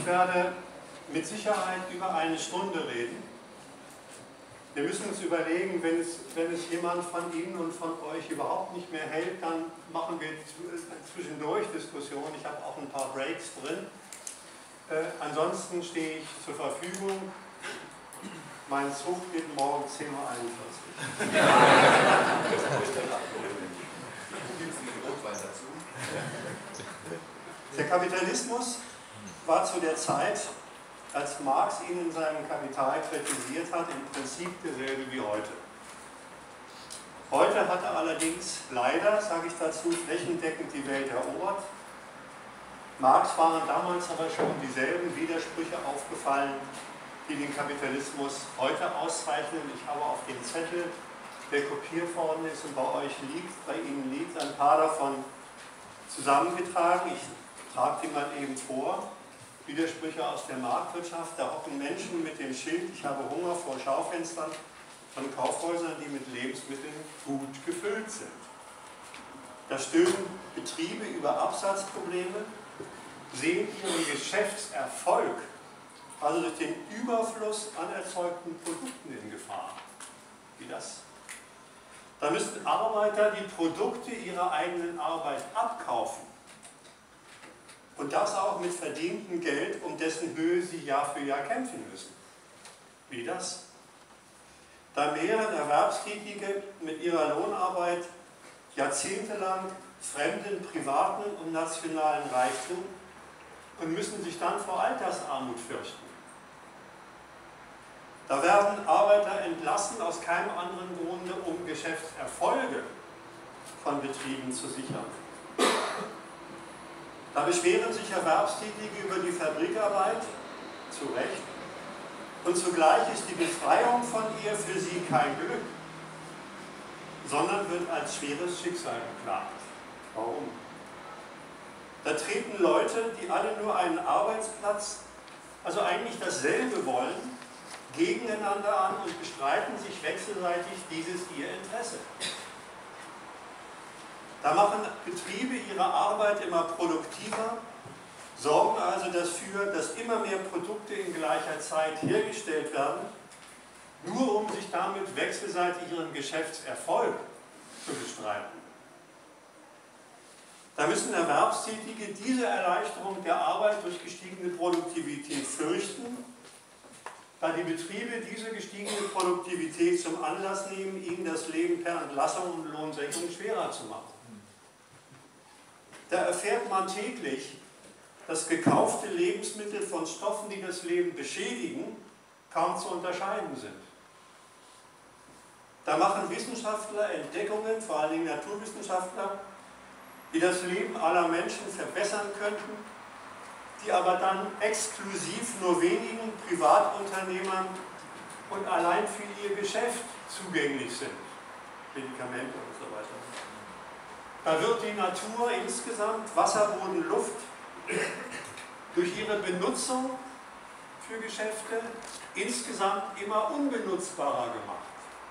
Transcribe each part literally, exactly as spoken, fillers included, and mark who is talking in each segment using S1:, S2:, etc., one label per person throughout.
S1: werde mit Sicherheit über eine Stunde reden. Wir müssen uns überlegen, wenn es, wenn es jemand von Ihnen und von euch überhaupt nicht mehr hält, dann machen wir zwischendurch Diskussionen. Ich habe auch ein paar Breaks drin. Äh, ansonsten stehe ich zur Verfügung. Mein Zug geht morgen zehn Uhr einundvierzig. Der Kapitalismus war zu der Zeit, als Marx ihn in seinem Kapital kritisiert hat, im Prinzip derselbe wie heute. Heute hat er allerdings leider, sage ich dazu, flächendeckend die Welt erobert. Marx waren damals aber schon dieselben Widersprüche aufgefallen, die den Kapitalismus heute auszeichnen. Ich habe auf den Zettel, der kopiert worden ist und bei euch liegt, bei Ihnen liegt, ein paar davon zusammengetragen. Ich trage die mal eben vor. Widersprüche aus der Marktwirtschaft. Da hocken Menschen mit dem Schild, ich habe Hunger, vor Schaufenstern von Kaufhäusern, die mit Lebensmitteln gut gefüllt sind. Da stöhnen Betriebe über Absatzprobleme, sehen ihren Geschäftserfolg, also durch den Überfluss an erzeugten Produkten in Gefahr. Wie das? Da müssen Arbeiter die Produkte ihrer eigenen Arbeit abkaufen. Und das auch mit verdientem Geld, um dessen Höhe sie Jahr für Jahr kämpfen müssen. Wie das? Da mehren Erwerbstätige mit ihrer Lohnarbeit jahrzehntelang fremden privaten und nationalen Reichtum und müssen sich dann vor Altersarmut fürchten. Da werden Arbeiter entlassen aus keinem anderen Grunde, um Geschäftserfolge von Betrieben zu sichern. Da beschweren sich Erwerbstätige über die Fabrikarbeit, zu Recht, und zugleich ist die Befreiung von ihr für sie kein Glück, sondern wird als schweres Schicksal geklagt. Warum? Da treten Leute, die alle nur einen Arbeitsplatz, also eigentlich dasselbe wollen, gegeneinander an und bestreiten sich wechselseitig dieses ihr Interesse. Da machen Betriebe ihre Arbeit immer produktiver, sorgen also dafür, dass immer mehr Produkte in gleicher Zeit hergestellt werden, nur um sich damit wechselseitig ihren Geschäftserfolg zu bestreiten. Da müssen Erwerbstätige diese Erleichterung der Arbeit durch gestiegene Produktivität fürchten, da die Betriebe diese gestiegene Produktivität zum Anlass nehmen, ihnen das Leben per Entlassung und Lohnsenkung schwerer zu machen. Da erfährt man täglich, dass gekaufte Lebensmittel von Stoffen, die das Leben beschädigen, kaum zu unterscheiden sind. Da machen Wissenschaftler Entdeckungen, vor allem Naturwissenschaftler, die das Leben aller Menschen verbessern könnten, die aber dann exklusiv nur wenigen Privatunternehmern und allein für ihr Geschäft zugänglich sind. Medikamente und so weiter. Da wird die Natur insgesamt, Wasser, Boden, Luft, durch ihre Benutzung für Geschäfte insgesamt immer unbenutzbarer gemacht.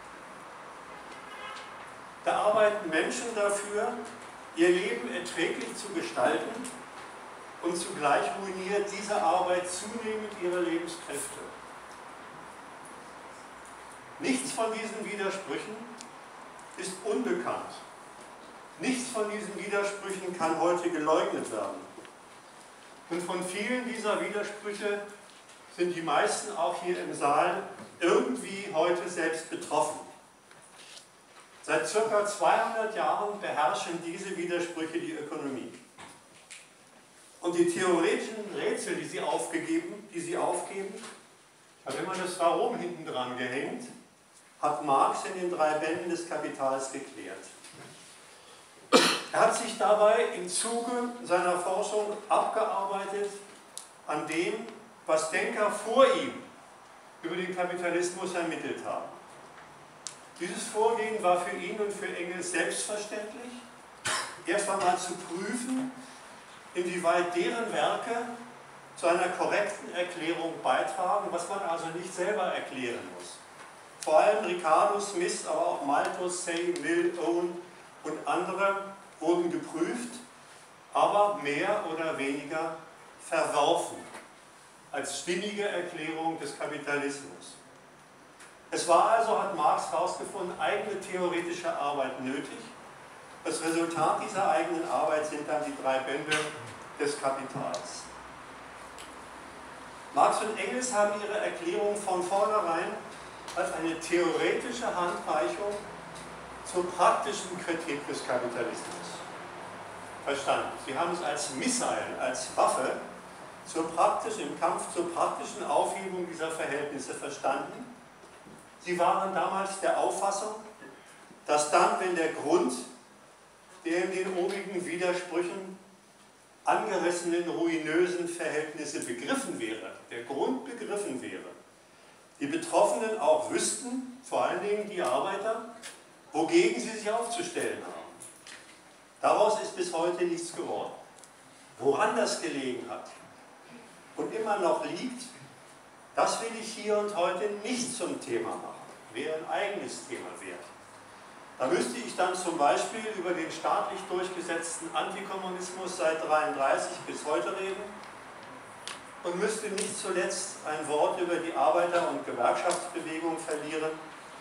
S1: Da arbeiten Menschen dafür, ihr Leben erträglich zu gestalten, und zugleich ruiniert diese Arbeit zunehmend ihre Lebenskräfte. Nichts von diesen Widersprüchen ist unbekannt. Nichts von diesen Widersprüchen kann heute geleugnet werden. Und von vielen dieser Widersprüche sind die meisten auch hier im Saal irgendwie heute selbst betroffen. Seit ca. zweihundert Jahren beherrschen diese Widersprüche die Ökonomie. Und die theoretischen Rätsel, die sie aufgegeben, die sie aufgeben, ich habe immer das Warum hinten dran gehängt, hat Marx in den drei Bänden des Kapitals geklärt. Er hat sich dabei im Zuge seiner Forschung abgearbeitet an dem, was Denker vor ihm über den Kapitalismus ermittelt haben. Dieses Vorgehen war für ihn und für Engels selbstverständlich, erst einmal zu prüfen, inwieweit deren Werke zu einer korrekten Erklärung beitragen, was man also nicht selber erklären muss. Vor allem Ricardo, Smith, aber auch Malthus, Say, Mill, Owen und andere wurden geprüft, aber mehr oder weniger verworfen. als stimmige Erklärung des Kapitalismus. Es war also, hat Marx herausgefunden, eigene theoretische Arbeit nötig. Das Resultat dieser eigenen Arbeit sind dann die drei Bände des Kapitals. Marx und Engels haben ihre Erklärung von vornherein als eine theoretische Handreichung zur praktischen Kritik des Kapitalismus verstanden. Sie haben es als Missile, als Waffe zur praktischen, im Kampf zur praktischen Aufhebung dieser Verhältnisse verstanden. Sie waren damals der Auffassung, dass dann, wenn der Grund der in den obigen Widersprüchen angerissenen, ruinösen Verhältnisse begriffen wäre, der Grund begriffen wäre, die Betroffenen auch wüssten, vor allen Dingen die Arbeiter, wogegen sie sich aufzustellen haben. Daraus ist bis heute nichts geworden. Woran das gelegen hat und immer noch liegt, das will ich hier und heute nicht zum Thema machen. Wäre ein eigenes Thema wert. Da müsste ich dann zum Beispiel über den staatlich durchgesetzten Antikommunismus seit neunzehnhundertdreiunddreißig bis heute reden und müsste nicht zuletzt ein Wort über die Arbeiter- und Gewerkschaftsbewegung verlieren.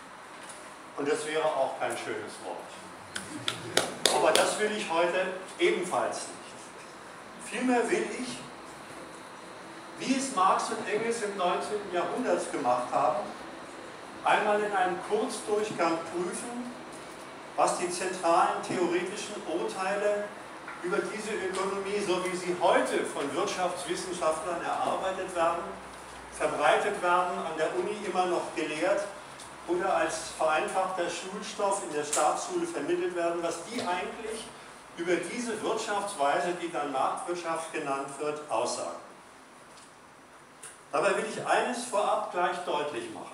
S1: Und das wäre auch kein schönes Wort. Aber das will ich heute ebenfalls nicht. Vielmehr will ich, wie es Marx und Engels im neunzehnten Jahrhundert gemacht haben, einmal in einem Kurzdurchgang prüfen, was die zentralen theoretischen Urteile über diese Ökonomie, so wie sie heute von Wirtschaftswissenschaftlern erarbeitet werden, verbreitet werden, an der Uni immer noch gelehrt oder als vereinfachter Schulstoff in der Staatsschule vermittelt werden, was die eigentlich über diese Wirtschaftsweise, die dann Marktwirtschaft genannt wird, aussagen. Dabei will ich eines vorab gleich deutlich machen.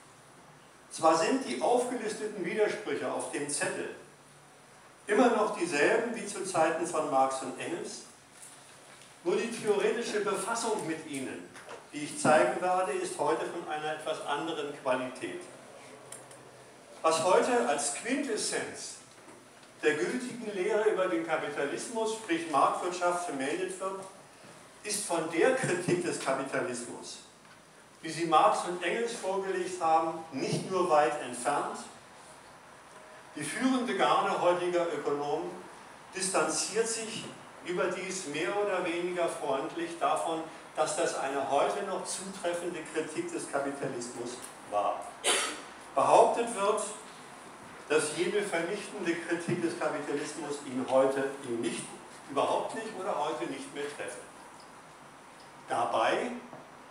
S1: Zwar sind die aufgelisteten Widersprüche auf dem Zettel immer noch dieselben wie zu Zeiten von Marx und Engels, nur die theoretische Befassung mit ihnen, die ich zeigen werde, ist heute von einer etwas anderen Qualität. Was heute als Quintessenz der gültigen Lehre über den Kapitalismus, sprich Marktwirtschaft, vermeldet wird, ist von der Kritik des Kapitalismus, wie sie Marx und Engels vorgelegt haben, nicht nur weit entfernt. Die führende Garde heutiger Ökonomen distanziert sich überdies mehr oder weniger freundlich davon, dass das eine heute noch zutreffende Kritik des Kapitalismus war. Behauptet wird, dass jede vernichtende Kritik des Kapitalismus ihn heute ihn nicht, überhaupt nicht oder heute nicht mehr treffe. Dabei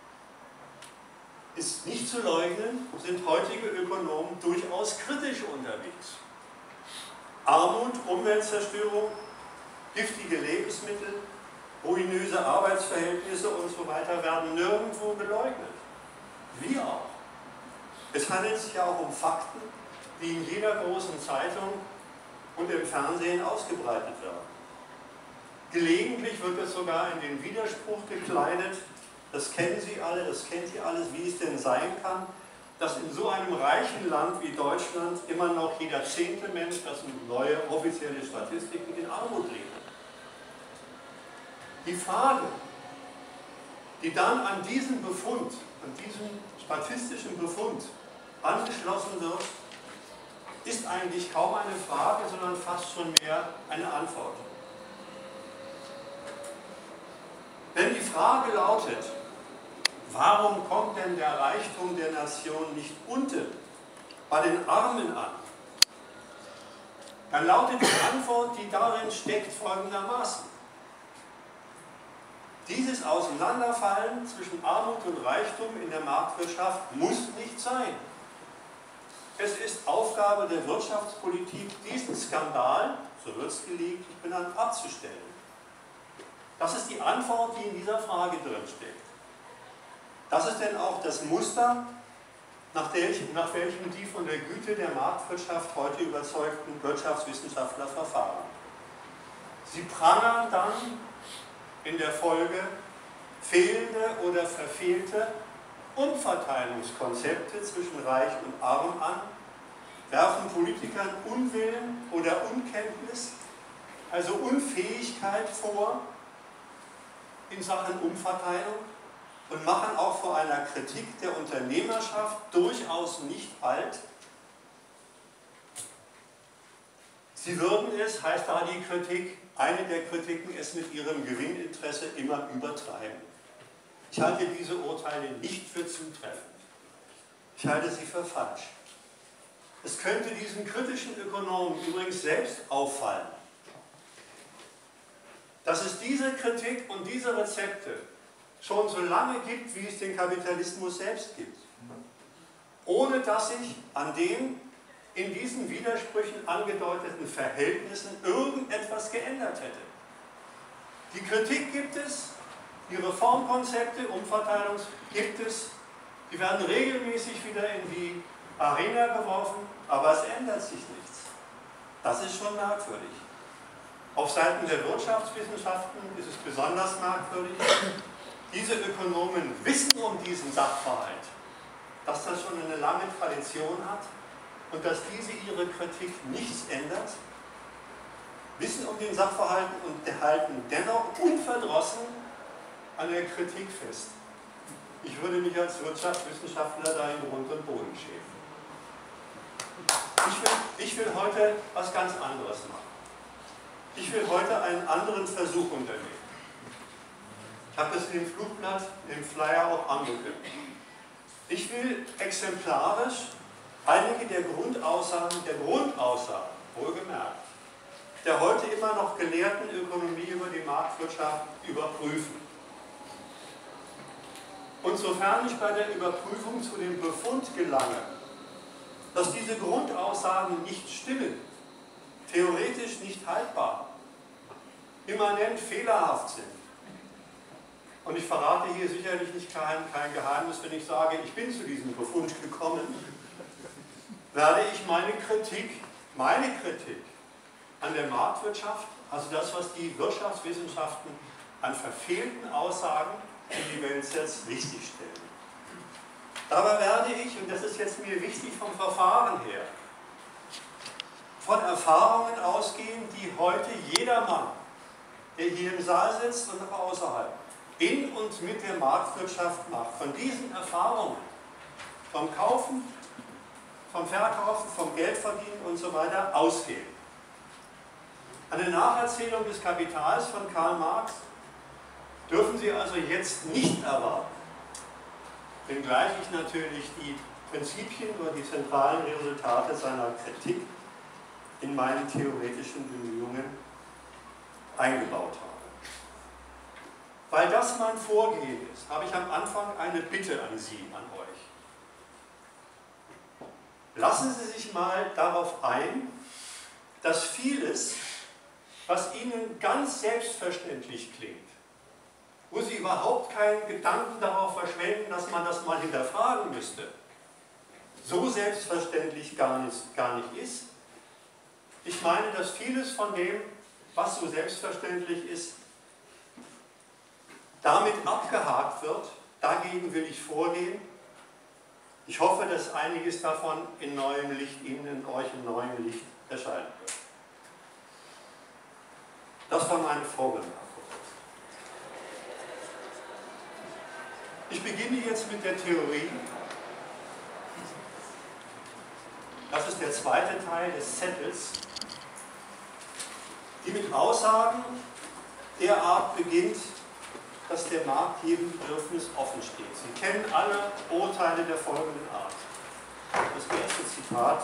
S1: ist nicht zu leugnen, sind heutige Ökonomen durchaus kritisch unterwegs. Armut, Umweltzerstörung, giftige Lebensmittel, ruinöse Arbeitsverhältnisse und so weiter werden nirgendwo geleugnet. Wie auch. Es handelt sich ja auch um Fakten, die in jeder großen Zeitung und im Fernsehen ausgebreitet werden. Gelegentlich wird es sogar in den Widerspruch gekleidet, das kennen Sie alle, das kennt ihr alles, wie es denn sein kann, dass in so einem reichen Land wie Deutschland immer noch jeder zehnte Mensch, das sind neue offizielle Statistiken, in Armut lebt. Die Frage, die dann an diesen Befund, an diesen statistischen Befund angeschlossen wird, ist eigentlich kaum eine Frage, sondern fast schon mehr eine Antwort. Wenn die Frage lautet, warum kommt denn der Reichtum der Nation nicht unten bei den Armen an, dann lautet die Antwort, die darin steckt, folgendermaßen. Dieses Auseinanderfallen zwischen Armut und Reichtum in der Marktwirtschaft muss nicht sein. Es ist Aufgabe der Wirtschaftspolitik, diesen Skandal, so wird es gelegentlich benannt, abzustellen. Das ist die Antwort, die in dieser Frage drin steckt. Das ist denn auch das Muster, nach, der, nach welchem die von der Güte der Marktwirtschaft heute überzeugten Wirtschaftswissenschaftler verfahren. Sie prangern dann in der Folge fehlende oder verfehlte Umverteilungskonzepte zwischen Reich und Arm an, werfen Politikern Unwillen oder Unkenntnis, also Unfähigkeit vor in Sachen Umverteilung und machen auch vor einer Kritik der Unternehmerschaft durchaus nicht halt. Sie würden es, heißt da die Kritik, eine der Kritiken, es mit ihrem Gewinninteresse immer übertreiben. Ich halte diese Urteile nicht für zutreffend. Ich halte sie für falsch. Es könnte diesen kritischen Ökonomen übrigens selbst auffallen, dass es diese Kritik und diese Rezepte schon so lange gibt, wie es den Kapitalismus selbst gibt, ohne dass sich an den in diesen Widersprüchen angedeuteten Verhältnissen irgendetwas geändert hätte. Die Kritik gibt es, die Reformkonzepte, Umverteilungs gibt es, die werden regelmäßig wieder in die Arena geworfen, aber es ändert sich nichts. Das ist schon merkwürdig. Auf Seiten der Wirtschaftswissenschaften ist es besonders merkwürdig. Diese Ökonomen wissen um diesen Sachverhalt, dass das schon eine lange Tradition hat und dass diese ihre Kritik nichts ändert, wissen um den Sachverhalt und halten dennoch unverdrossen an der Kritik fest. Ich würde mich als Wirtschaftswissenschaftler da in Grund und Boden schämen. Ich will, ich will heute was ganz anderes machen. Ich will heute einen anderen Versuch unternehmen. Ich habe das in dem Flugblatt, im Flyer auch angekündigt. Ich will exemplarisch einige der Grundaussagen, der Grundaussagen, wohlgemerkt, der heute immer noch gelehrten Ökonomie über die Marktwirtschaft überprüfen. Und sofern ich bei der Überprüfung zu dem Befund gelange, dass diese Grundaussagen nicht stimmen, theoretisch nicht haltbar, immanent fehlerhaft sind, und ich verrate hier sicherlich nicht kein, kein Geheimnis, wenn ich sage, ich bin zu diesem Befund gekommen, werde ich meine Kritik, meine Kritik an der Marktwirtschaft, also das, was die Wirtschaftswissenschaften an verfehlten Aussagen in die Welt setzt, richtigstellen. Dabei werde ich, und das ist jetzt mir wichtig vom Verfahren her, von Erfahrungen ausgehen, die heute jedermann, der hier im Saal sitzt und auch außerhalb, in und mit der Marktwirtschaft macht. Von diesen Erfahrungen, vom Kaufen, vom Verkaufen, vom Geldverdienen und so weiter ausgehen. Eine Nacherzählung des Kapitals von Karl Marx dürfen Sie also jetzt nicht erwarten, wenngleich ich natürlich die Prinzipien oder die zentralen Resultate seiner Kritik in meinen theoretischen Bemühungen eingebaut habe. Weil das mein Vorgehen ist, habe ich am Anfang eine Bitte an Sie, an euch. Lassen Sie sich mal darauf ein, dass vieles, was Ihnen ganz selbstverständlich klingt, wo Sie überhaupt keinen Gedanken darauf verschwenden, dass man das mal hinterfragen müsste, so selbstverständlich gar nicht, gar nicht ist. Ich meine, dass vieles von dem, was so selbstverständlich ist, damit abgehakt wird. Dagegen will ich vorgehen. Ich hoffe, dass einiges davon in neuem Licht Ihnen, in euch in neuem Licht erscheinen wird. Das war meine Vorbemerkung. Ich beginne jetzt mit der Theorie. Das ist der zweite Teil des Zettels, die mit Aussagen der Art beginnt, dass der Markt jedem Bedürfnis offen steht. Sie kennen alle Urteile der folgenden Art. Das erste Zitat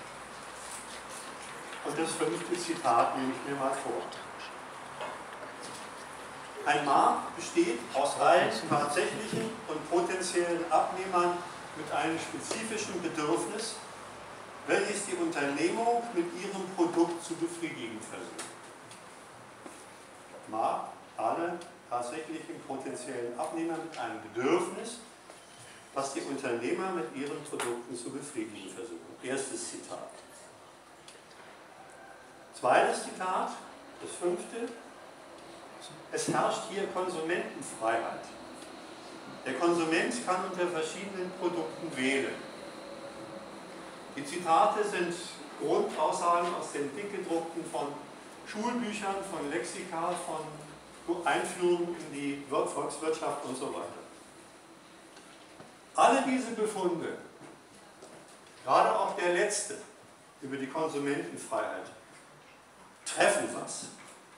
S1: und das fünfte Zitat nehme ich mir mal vor. Ein Markt besteht aus rein tatsächlichen und potenziellen Abnehmern mit einem spezifischen Bedürfnis, welches die Unternehmung mit ihrem Produkt zu befriedigen versucht. Markt, alle tatsächlichen potenziellen Abnehmer mit einem Bedürfnis, was die Unternehmer mit ihren Produkten zu befriedigen versuchen. Erstes Zitat. Zweites Zitat, das fünfte. Es herrscht hier Konsumentenfreiheit. Der Konsument kann unter verschiedenen Produkten wählen. Die Zitate sind Grundaussagen aus den dick gedruckten von Schulbüchern, von Lexika, von Einführung in die Volkswirtschaft und so weiter. Alle diese Befunde, gerade auch der letzte über die Konsumentenfreiheit, treffen was.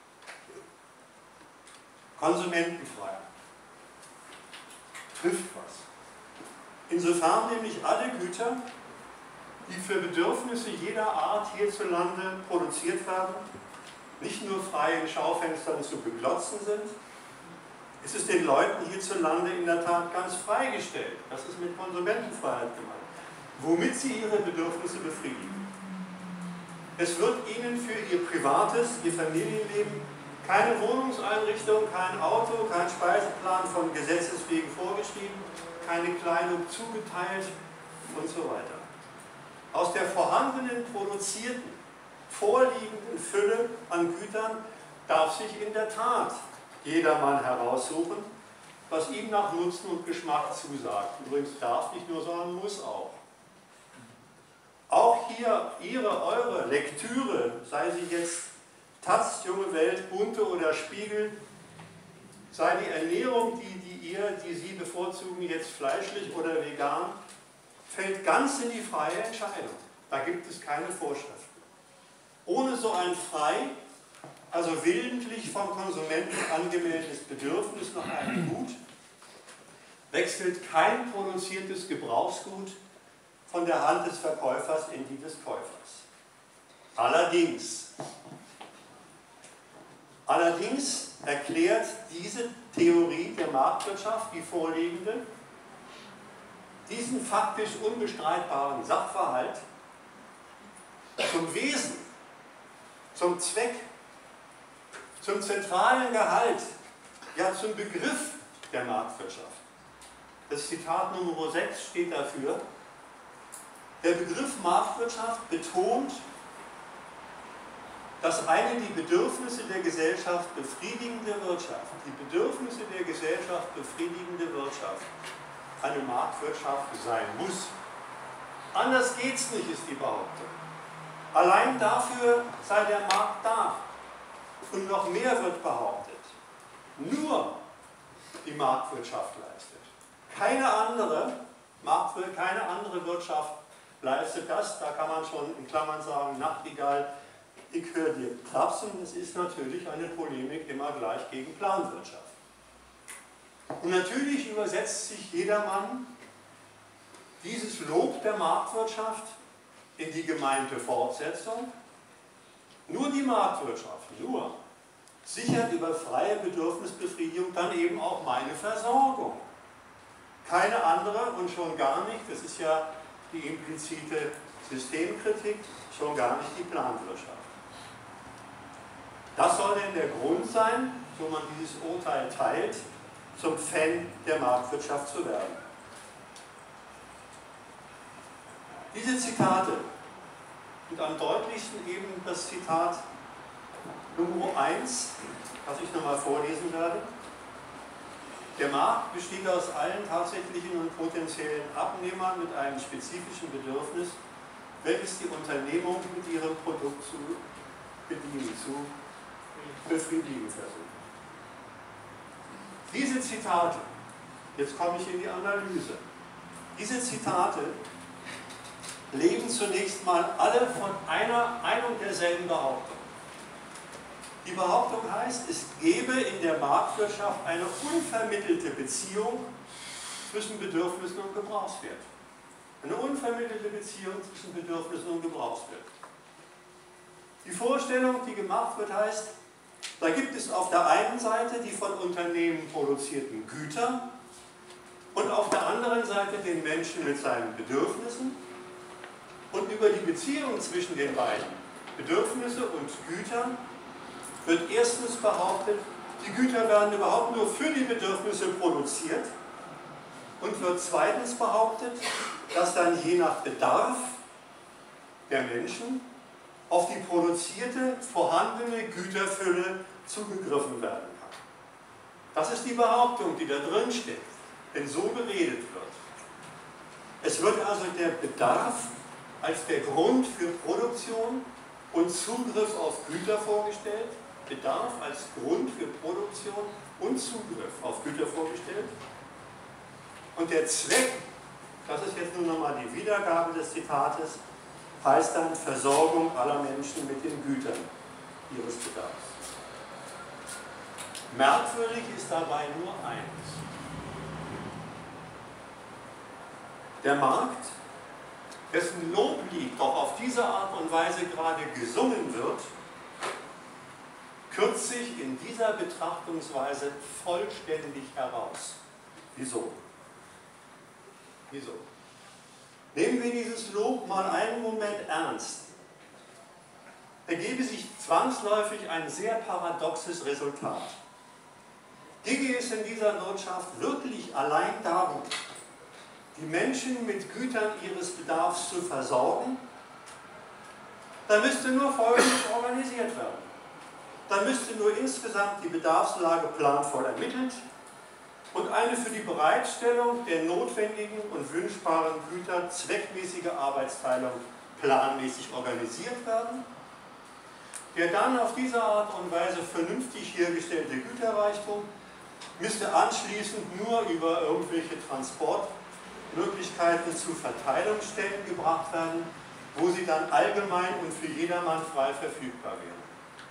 S1: Konsumentenfreiheit trifft was. Insofern nämlich alle Güter, die für Bedürfnisse jeder Art hierzulande produziert werden, nicht nur frei in Schaufenstern zu beglotzen sind, ist es den Leuten hierzulande in der Tat ganz freigestellt. Das ist mit Konsumentenfreiheit gemeint. Womit sie ihre Bedürfnisse befriedigen. Es wird ihnen für ihr privates, ihr Familienleben keine Wohnungseinrichtung, kein Auto, kein Speiseplan von Gesetzes wegen vorgeschrieben, keine Kleidung zugeteilt und so weiter. Aus der vorhandenen, produzierten, vorliegenden Fülle an Gütern darf sich in der Tat jedermann heraussuchen, was ihm nach Nutzen und Geschmack zusagt. Übrigens darf nicht nur, sondern muss auch. Auch hier Ihre, eure Lektüre, sei sie jetzt Taz, Junge Welt, Bunte oder Spiegel, sei die Ernährung, die, die ihr, die Sie bevorzugen, jetzt fleischlich oder vegan, fällt ganz in die freie Entscheidung. Da gibt es keine Vorschriften. Ohne so ein frei, also willentlich vom Konsumenten angemeldetes Bedürfnis nach einem Gut, wechselt kein produziertes Gebrauchsgut von der Hand des Verkäufers in die des Käufers. Allerdings, allerdings erklärt diese Theorie der Marktwirtschaft, die vorliegende, diesen faktisch unbestreitbaren Sachverhalt zum Wesen, zum Zweck, zum zentralen Gehalt, ja zum Begriff der Marktwirtschaft. Das Zitat Nummer sechs steht dafür: Der Begriff Marktwirtschaft betont, dass eine die Bedürfnisse der Gesellschaft befriedigende Wirtschaft, die Bedürfnisse der Gesellschaft befriedigende Wirtschaft eine Marktwirtschaft sein muss. Anders geht's nicht, ist die Behauptung. Allein dafür sei der Markt da. Und noch mehr wird behauptet. Nur die Marktwirtschaft leistet. Keine andere Marktwirtschaft, keine andere Wirtschaft leistet das. Da kann man schon in Klammern sagen, Nachtigall, ich höre dir trapsen. Es ist natürlich eine Polemik immer gleich gegen Planwirtschaft. Und natürlich übersetzt sich jedermann dieses Lob der Marktwirtschaft in die gemeinte Fortsetzung. Nur die Marktwirtschaft, nur, sichert über freie Bedürfnisbefriedigung dann eben auch meine Versorgung. Keine andere und schon gar nicht, das ist ja die implizite Systemkritik, schon gar nicht die Planwirtschaft. Das soll denn der Grund sein, so man dieses Urteil teilt, zum Fan der Marktwirtschaft zu werden. Diese Zitate, und am deutlichsten eben das Zitat Nummer eins, was ich nochmal vorlesen werde. Der Markt besteht aus allen tatsächlichen und potenziellen Abnehmern mit einem spezifischen Bedürfnis, welches die Unternehmung mit ihrem Produkt zu bedienen, zu befriedigen versucht. Diese Zitate, jetzt komme ich in die Analyse, diese Zitate leben zunächst mal alle von einer ein und derselben Behauptung. Die Behauptung heißt, es gebe in der Marktwirtschaft eine unvermittelte Beziehung zwischen Bedürfnissen und Gebrauchswert. Eine unvermittelte Beziehung zwischen Bedürfnissen und Gebrauchswert. Die Vorstellung, die gemacht wird, heißt, da gibt es auf der einen Seite die von Unternehmen produzierten Güter und auf der anderen Seite den Menschen mit seinen Bedürfnissen. Und über die Beziehung zwischen den beiden, Bedürfnisse und Güter, wird erstens behauptet, die Güter werden überhaupt nur für die Bedürfnisse produziert, und wird zweitens behauptet, dass dann je nach Bedarf der Menschen auf die produzierte, vorhandene Güterfülle zugegriffen werden kann. Das ist die Behauptung, die da drin steckt, wenn so geredet wird. Es wird also der Bedarf als der Grund für Produktion und Zugriff auf Güter vorgestellt, Bedarf als Grund für Produktion und Zugriff auf Güter vorgestellt. Und der Zweck das ist jetzt nur nochmal die Wiedergabe des Zitates, heißt dann Versorgung aller Menschen mit den Gütern ihres Bedarfs. Merkwürdig ist dabei nur eins. Der Markt, dessen Loblied doch auf diese Art und Weise gerade gesungen wird, kürzt sich in dieser Betrachtungsweise vollständig heraus. Wieso? Wieso? Nehmen wir dieses Lob mal einen Moment ernst. Ergebe sich zwangsläufig ein sehr paradoxes Resultat. Ginge es in dieser Wirtschaft wirklich allein darum, die Menschen mit Gütern ihres Bedarfs zu versorgen, dann müsste nur Folgendes organisiert werden. Dann müsste nur insgesamt die Bedarfslage planvoll ermittelt und eine für die Bereitstellung der notwendigen und wünschbaren Güter zweckmäßige Arbeitsteilung planmäßig organisiert werden, der dann auf diese Art und Weise vernünftig hergestellte Güterreichtum müsste anschließend nur über irgendwelche Transportmöglichkeiten zu Verteilungsstellen gebracht werden, wo sie dann allgemein und für jedermann frei verfügbar wären.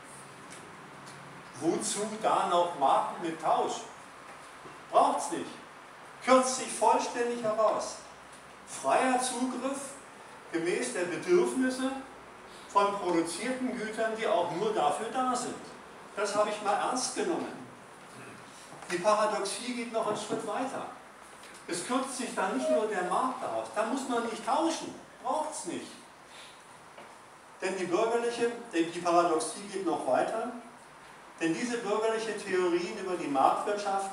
S1: Wozu da noch Markt mit Tausch? Braucht es nicht. Kürzt sich vollständig heraus. Freier Zugriff gemäß der Bedürfnisse von produzierten Gütern, die auch nur dafür da sind. Das habe ich mal ernst genommen. Die Paradoxie geht noch einen Schritt weiter. Es kürzt sich da nicht nur der Markt aus, da muss man nicht tauschen, braucht es nicht. Denn die bürgerliche, die Paradoxie geht noch weiter, denn diese bürgerliche Theorien über die Marktwirtschaft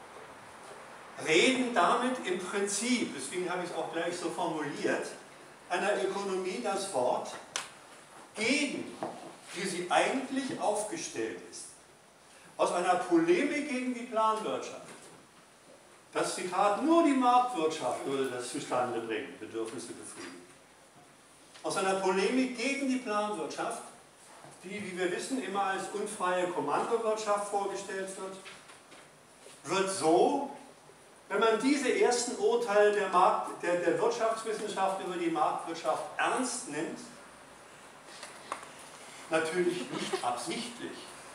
S1: reden damit im Prinzip, deswegen habe ich es auch gleich so formuliert, einer Ökonomie das Wort gegen, wie sie eigentlich aufgestellt ist. Aus einer Polemik gegen die Planwirtschaft. Das Zitat, nur die Marktwirtschaft würde das zustande bringen, Bedürfnisse befriedigen. Aus einer Polemik gegen die Planwirtschaft, die, wie wir wissen, immer als unfreie Kommandowirtschaft vorgestellt wird, wird so, wenn man diese ersten Urteile der, Markt, der, der Wirtschaftswissenschaft über die Marktwirtschaft ernst nimmt, natürlich nicht absichtlich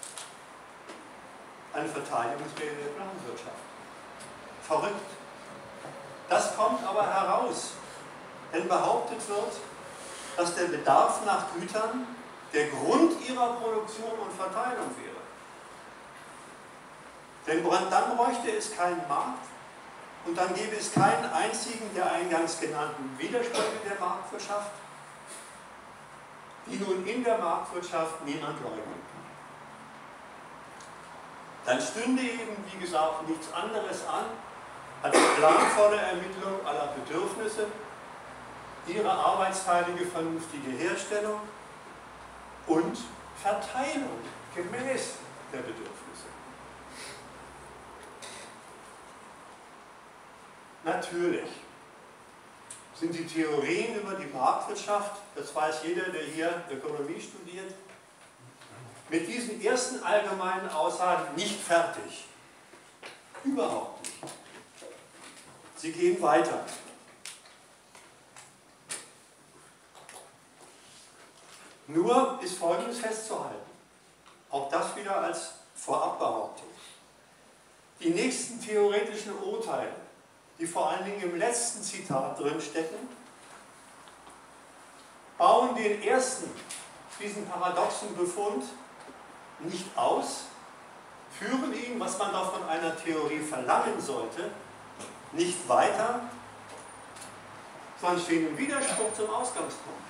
S1: eine Verteidigungsrede der Planwirtschaft. Verrückt. Das kommt aber heraus, wenn behauptet wird, dass der Bedarf nach Gütern der Grund ihrer Produktion und Verteilung wäre. Denn dann bräuchte es keinen Markt und dann gäbe es keinen einzigen der eingangs genannten Widersprüche der Marktwirtschaft, die nun in der Marktwirtschaft niemand leugnen kann. Dann stünde eben, wie gesagt, nichts anderes an als planvolle Ermittlung aller Bedürfnisse, ihre arbeitsteilige vernünftige Herstellung und Verteilung gemäß der Bedürfnisse. Natürlich sind die Theorien über die Marktwirtschaft, das weiß jeder, der hier Ökonomie studiert, mit diesen ersten allgemeinen Aussagen nicht fertig. Überhaupt nicht. Sie gehen weiter. Nur ist Folgendes festzuhalten. Auch das wieder als Vorabbehauptung. Die nächsten theoretischen Urteile, die vor allen Dingen im letzten Zitat drinstecken, bauen den ersten, diesen paradoxen Befund, nicht aus, führen ihn, was man doch von einer Theorie verlangen sollte, nicht weiter, sondern stehen im Widerspruch zum Ausgangspunkt.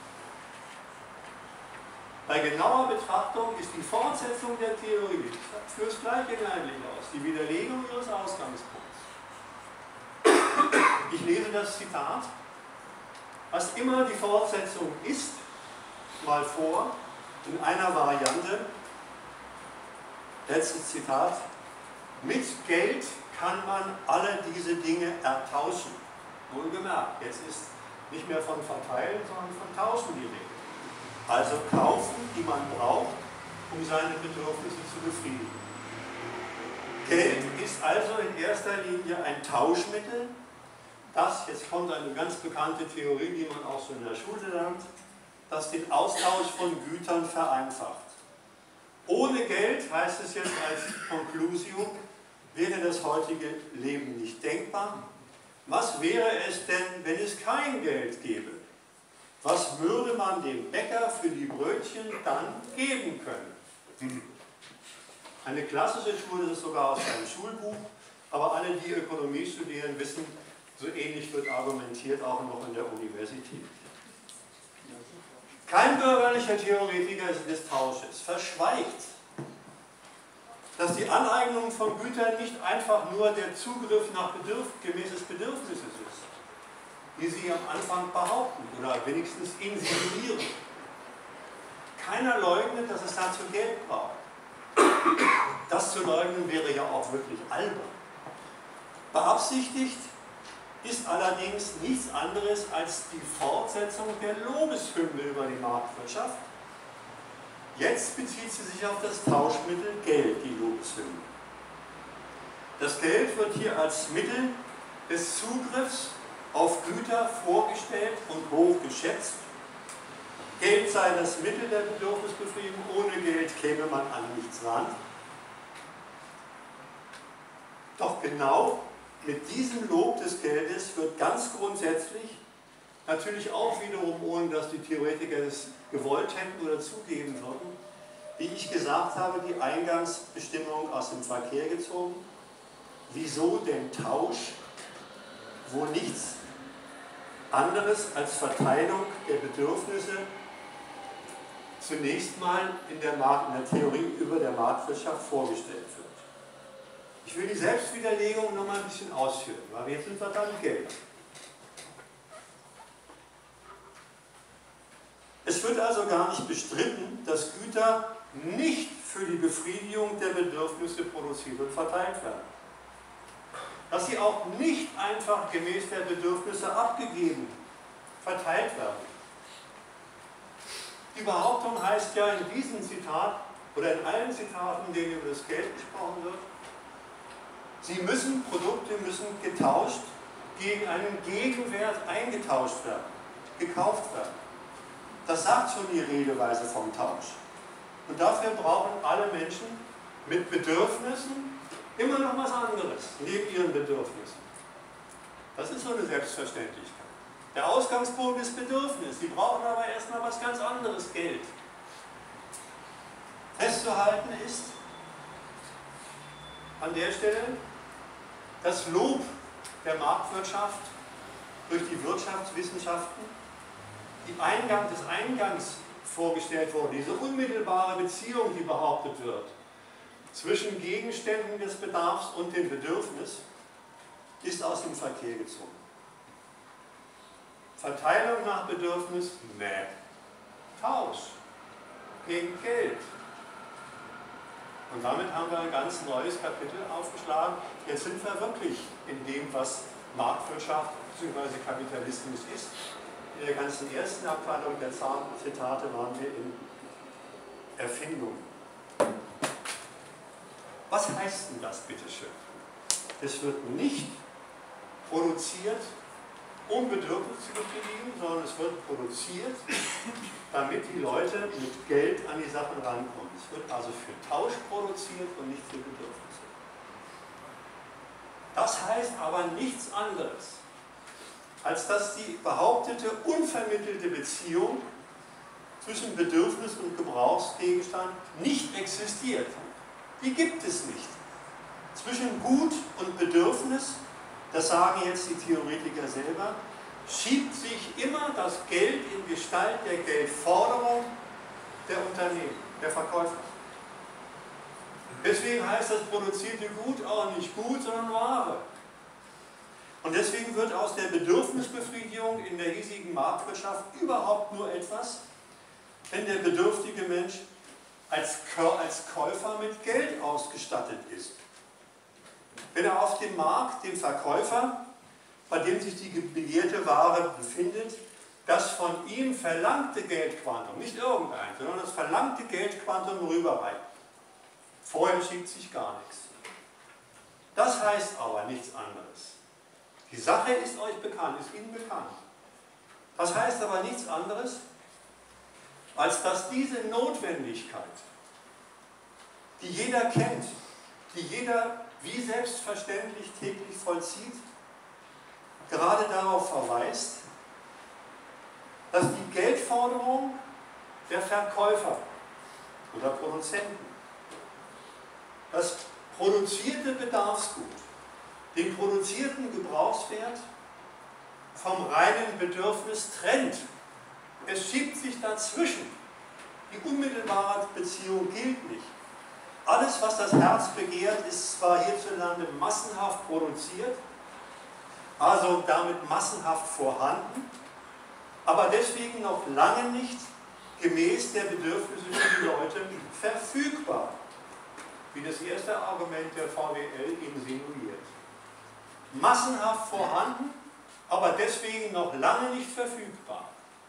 S1: Bei genauer Betrachtung ist die Fortsetzung der Theorie für das Gleiche eigentlich aus, die Widerlegung ihres Ausgangspunkts. Ich lese das Zitat, was immer die Fortsetzung ist, mal vor, in einer Variante, letztes Zitat, mit Geld kann man alle diese Dinge ertauschen. Wohlgemerkt, jetzt ist nicht mehr von Verteilen, sondern von Tauschen die Rede. Also kaufen, die man braucht, um seine Bedürfnisse zu befriedigen. Geld ist also in erster Linie ein Tauschmittel, dass, jetzt kommt eine ganz bekannte Theorie, die man auch so in der Schule lernt, dass den Austausch von Gütern vereinfacht. Ohne Geld, heißt es jetzt als Conclusio, wäre das heutige Leben nicht denkbar. Was wäre es denn, wenn es kein Geld gäbe? Was würde man dem Bäcker für die Brötchen dann geben können? Eine klassische Schule, das ist sogar aus einem Schulbuch, aber alle, die Ökonomie studieren, wissen, so ähnlich wird argumentiert auch noch in der Universität. Kein bürgerlicher Theoretiker des Tausches verschweigt, dass die Aneignung von Gütern nicht einfach nur der Zugriff nach Bedürf gemäßes Bedürfnisses ist, wie sie am Anfang behaupten oder wenigstens insinuieren. Keiner leugnet, dass es dazu Geld braucht. Das zu leugnen wäre ja auch wirklich albern. Beabsichtigt ist allerdings nichts anderes als die Fortsetzung der Lobeshymne über die Marktwirtschaft. Jetzt bezieht sie sich auf das Tauschmittel Geld, die Lobeshymne. Das Geld wird hier als Mittel des Zugriffs auf Güter vorgestellt und hoch geschätzt. Geld sei das Mittel der Bedürfnisbefriedigung, ohne Geld käme man an nichts ran. Doch genau mit diesem Lob des Geldes wird ganz grundsätzlich, natürlich auch wiederum ohne dass die Theoretiker es gewollt hätten oder zugeben würden, wie ich gesagt habe, die Eingangsbestimmung aus dem Verkehr gezogen. Wieso denn Tausch, wo nichts anderes als Verteilung der Bedürfnisse zunächst mal in der, Markt, in der Theorie über der Marktwirtschaft vorgestellt wird. Ich will die Selbstwiderlegung noch mal ein bisschen ausführen, weil jetzt sind wir beim Geld. Es wird also gar nicht bestritten, dass Güter nicht für die Befriedigung der Bedürfnisse produziert und verteilt werden. Dass sie auch nicht einfach gemäß der Bedürfnisse abgegeben, verteilt werden. Die Behauptung heißt ja in diesem Zitat oder in allen Zitaten, in denen über das Geld gesprochen wird, sie müssen, Produkte müssen getauscht gegen einen Gegenwert eingetauscht werden, gekauft werden. Das sagt schon die Redeweise vom Tausch. Und dafür brauchen alle Menschen mit Bedürfnissen immer noch was anderes, neben ihren Bedürfnissen. Das ist so eine Selbstverständlichkeit. Der Ausgangspunkt ist Bedürfnis. Sie brauchen aber erstmal was ganz anderes, Geld. Festzuhalten ist an der Stelle das Lob der Marktwirtschaft durch die Wirtschaftswissenschaften, die Eingang des Eingangs vorgestellt wurde, diese unmittelbare Beziehung, die behauptet wird, zwischen Gegenständen des Bedarfs und dem Bedürfnis, ist aus dem Verkehr gezogen. Verteilung nach Bedürfnis? Nee. Tausch gegen Geld. Und damit haben wir ein ganz neues Kapitel aufgeschlagen. Jetzt sind wir wirklich in dem, was Marktwirtschaft bzw. Kapitalismus ist. In der ganzen ersten Abteilung der Zitate waren wir in Erfindung. Was heißt denn das, bitteschön? Es wird nicht produziert, um Bedürfnisse zu befriedigen, sondern es wird produziert, damit die Leute mit Geld an die Sachen rankommen. Es wird also für Tausch produziert und nicht für Bedürfnisse. Das heißt aber nichts anderes, als dass die behauptete unvermittelte Beziehung zwischen Bedürfnis und Gebrauchsgegenstand nicht existiert. Die gibt es nicht. Zwischen Gut und Bedürfnis, das sagen jetzt die Theoretiker selber, schiebt sich immer das Geld in Gestalt der Geldforderung der Unternehmen, der Verkäufer. Deswegen heißt das produzierte Gut auch nicht Gut, sondern Ware. Und deswegen wird aus der Bedürfnisbefriedigung in der hiesigen Marktwirtschaft überhaupt nur etwas, wenn der bedürftige Mensch als Käufer mit Geld ausgestattet ist. Wenn er auf dem Markt dem Verkäufer, bei dem sich die begehrte Ware befindet, das von ihm verlangte Geldquantum, nicht irgendein, sondern das verlangte Geldquantum rüberreicht. Vorher schiebt sich gar nichts. Das heißt aber nichts anderes. Die Sache ist euch bekannt, ist Ihnen bekannt. Das heißt aber nichts anderes, als dass diese Notwendigkeit, die jeder kennt, die jeder wie selbstverständlich täglich vollzieht, gerade darauf verweist, dass die Geldforderung der Verkäufer oder Produzenten das produzierte Bedarfsgut, den produzierten Gebrauchswert vom reinen Bedürfnis trennt. Es schiebt sich dazwischen. Die unmittelbare Beziehung gilt nicht. Alles, was das Herz begehrt, ist zwar hierzulande massenhaft produziert, also damit massenhaft vorhanden, aber deswegen noch lange nicht gemäß der Bedürfnisse für die Leute verfügbar, wie das erste Argument der V W L insinuiert. Massenhaft vorhanden, aber deswegen noch lange nicht verfügbar.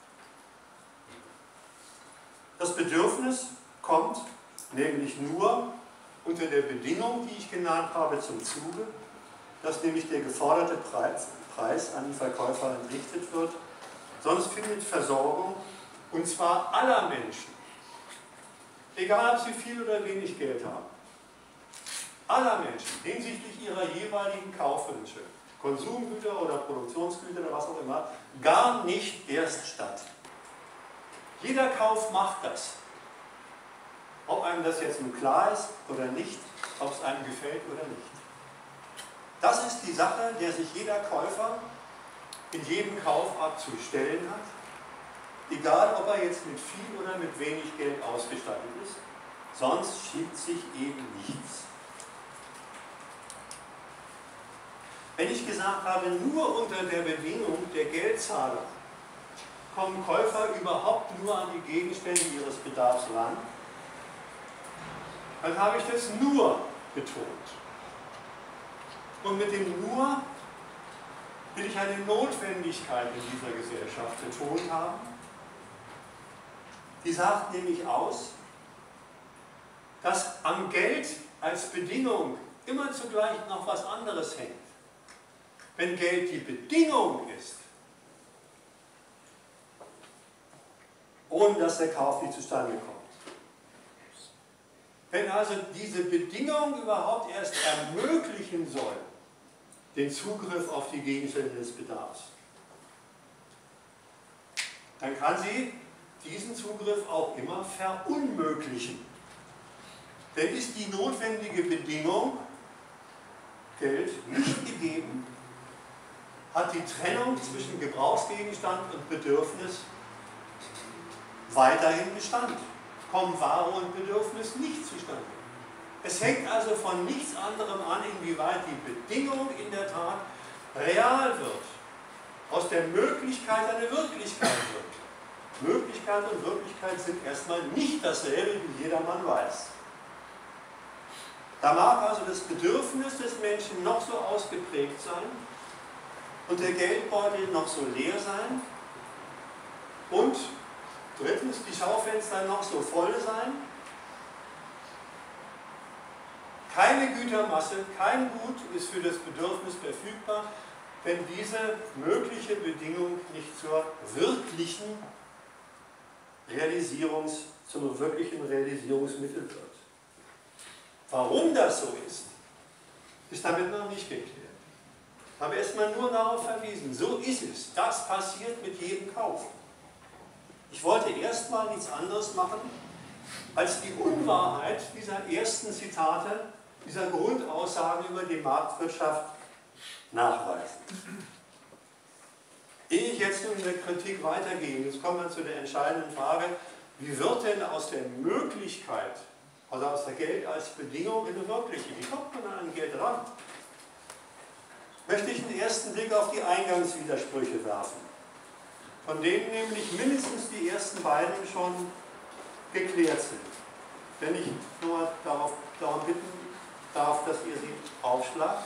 S1: Das Bedürfnis kommt nämlich nur unter der Bedingung, die ich genannt habe, zum Zuge, dass nämlich der geforderte Preis an die Verkäufer entrichtet wird. Sonst findet Versorgung, und zwar aller Menschen, egal ob sie viel oder wenig Geld haben, aller Menschen hinsichtlich ihrer jeweiligen Kaufwünsche, Konsumgüter oder Produktionsgüter oder was auch immer, gar nicht erst statt. Jeder Kauf macht das. Ob einem das jetzt nun klar ist oder nicht, ob es einem gefällt oder nicht. Das ist die Sache, der sich jeder Käufer in jedem Kaufakt zu stellen hat, egal ob er jetzt mit viel oder mit wenig Geld ausgestattet ist, sonst schiebt sich eben nichts. Wenn ich gesagt habe, nur unter der Bedingung der Geldzahlung kommen Käufer überhaupt nur an die Gegenstände ihres Bedarfs ran, dann habe ich das nur betont. Und mit dem nur will ich eine Notwendigkeit in dieser Gesellschaft betont haben. Die sagt nämlich aus, dass am Geld als Bedingung immer zugleich noch was anderes hängt. Wenn Geld die Bedingung ist, ohne dass der Kauf nicht zustande kommt. Wenn also diese Bedingung überhaupt erst ermöglichen soll, den Zugriff auf die Gegenstände des Bedarfs, dann kann sie diesen Zugriff auch immer verunmöglichen. Denn ist die notwendige Bedingung, Geld, nicht gegeben, hat die Trennung zwischen Gebrauchsgegenstand und Bedürfnis weiterhin Bestand. Kommen Ware und Bedürfnis nicht zustande. Es hängt also von nichts anderem an, inwieweit die Bedingung in der Tat real wird, aus der Möglichkeit eine Wirklichkeit wird. Möglichkeit und Wirklichkeit sind erstmal nicht dasselbe, wie jedermann weiß. Da mag also das Bedürfnis des Menschen noch so ausgeprägt sein und der Geldbeutel noch so leer sein und drittens die Schaufenster noch so voll sein. Keine Gütermasse, kein Gut ist für das Bedürfnis verfügbar, wenn diese mögliche Bedingung nicht zur wirklichen Realisierungs, zum wirklichen Realisierungsmittel wird. Warum das so ist, ist damit noch nicht geklärt. Ich habe erstmal nur darauf verwiesen, so ist es. Das passiert mit jedem Kauf. Ich wollte erstmal nichts anderes machen, als die Unwahrheit dieser ersten Zitate, dieser Grundaussagen über die Marktwirtschaft nachweisen. Ehe ich jetzt nun in der Kritik weitergehe, jetzt kommen wir zu der entscheidenden Frage, wie wird denn aus der Möglichkeit, also aus der Geld als Bedingung eine wirkliche, wie kommt man an Geld ran? Möchte ich einen ersten Blick auf die Eingangswidersprüche werfen, von denen nämlich mindestens die ersten beiden schon geklärt sind. Wenn ich nur darauf, darum bitten darf, dass ihr sie aufschlagt.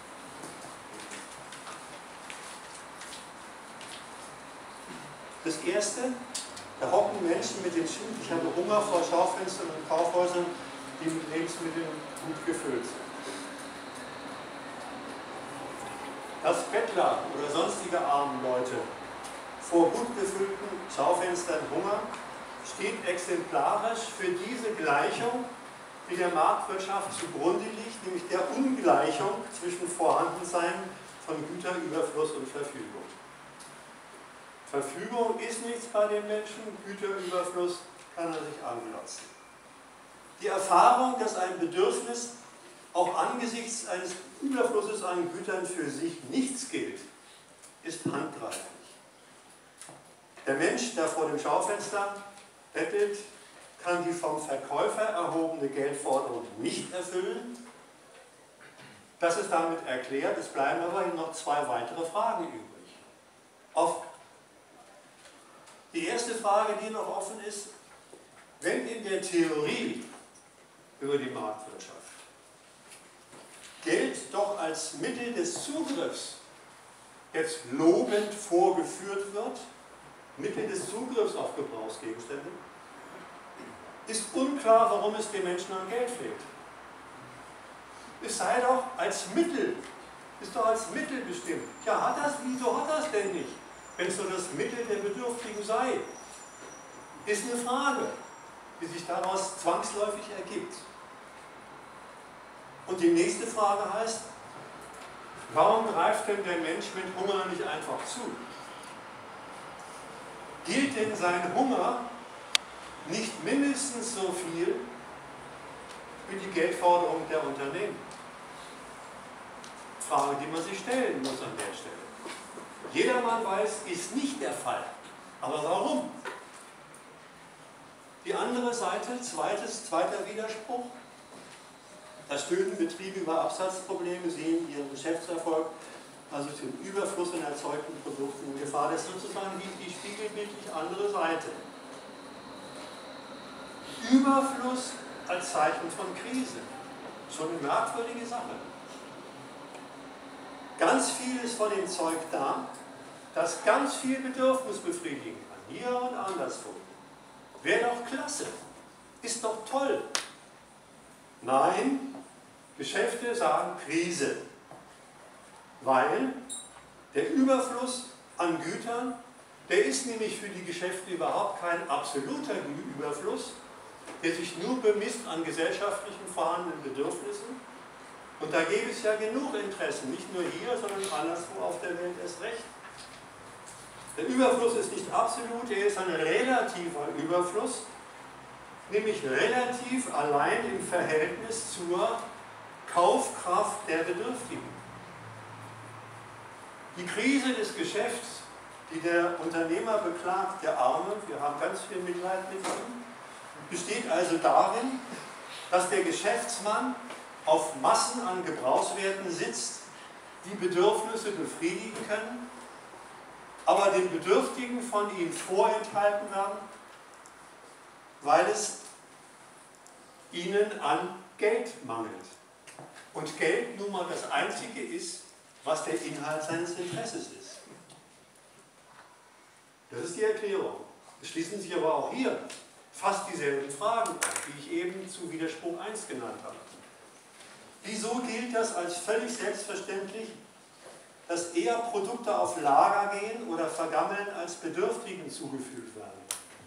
S1: Das erste, da hocken Menschen mit dem Schild, ich habe Hunger vor Schaufenstern und Kaufhäusern, die mit Lebensmitteln gut gefüllt sind. dass Bettler oder sonstige arme Leute vor gut gefüllten Schaufenstern hungern, steht exemplarisch für diese Gleichung, die der Marktwirtschaft zugrunde liegt, nämlich der Ungleichung zwischen Vorhandensein von Güterüberfluss und Verfügung. Verfügung ist nichts bei den Menschen, Güterüberfluss kann er sich anglotzen. Die Erfahrung, dass ein Bedürfnis auch angesichts eines Überflusses an Gütern für sich nichts gilt, ist handgreiflich. Der Mensch, der vor dem Schaufenster bettelt, kann die vom Verkäufer erhobene Geldforderung nicht erfüllen. Das ist damit erklärt, es bleiben aber noch zwei weitere Fragen übrig. Auf die erste Frage, die noch offen ist: Wenn in der Theorie über die Marktwirtschaft Geld doch als Mittel des Zugriffs jetzt lobend vorgeführt wird, Mittel des Zugriffs auf Gebrauchsgegenstände, ist unklar, warum es den Menschen an Geld fehlt. Es sei doch als Mittel, ist doch als Mittel bestimmt. Ja, hat das, wieso hat das denn nicht, wenn es so das Mittel der Bedürftigen sei? Ist eine Frage, die sich daraus zwangsläufig ergibt. Und die nächste Frage heißt: Warum greift denn der Mensch mit Hunger nicht einfach zu? Gilt denn sein Hunger nicht mindestens so viel wie die Geldforderung der Unternehmen? Frage, die man sich stellen muss an der Stelle. Jedermann weiß, ist nicht der Fall. Aber warum? Die andere Seite, zweites, zweiter Widerspruch: Da stöhnen Betriebe über Absatzprobleme, sehen ihren Geschäftserfolg, also den Überfluss an erzeugten Produkten in Gefahr. Das ist sozusagen die, die spiegelbildlich andere Seite. Überfluss als Zeichen von Krise. Schon eine merkwürdige Sache. Ganz viel ist von dem Zeug da, das ganz viel Bedürfnis befriedigen kann. Hier und anderswo. Wäre doch klasse. Ist doch toll. Nein, Geschäfte sagen Krise. Weil der Überfluss an Gütern, der ist nämlich für die Geschäfte überhaupt kein absoluter Überfluss, der sich nur bemisst an gesellschaftlichen vorhandenen Bedürfnissen. Und da gäbe es ja genug Interessen, nicht nur hier, sondern anderswo auf der Welt erst recht. Der Überfluss ist nicht absolut, er ist ein relativer Überfluss, nämlich relativ allein im Verhältnis zur Kaufkraft der Bedürftigen. Die Krise des Geschäfts, die der Unternehmer beklagt, der Arme, wir haben ganz viel Mitleid mit ihm, besteht also darin, dass der Geschäftsmann auf Massen an Gebrauchswerten sitzt, die Bedürfnisse befriedigen können, aber den Bedürftigen von ihm vorenthalten werden, weil es ihnen an Geld mangelt. Und Geld nun mal das Einzige ist, was der Inhalt seines Interesses ist. Das ist die Erklärung. Es schließen sich aber auch hier fast dieselben Fragen an, die ich eben zu Widerspruch eins genannt habe. Wieso gilt das als völlig selbstverständlich, dass eher Produkte auf Lager gehen oder vergammeln, als Bedürftigen zugefügt werden?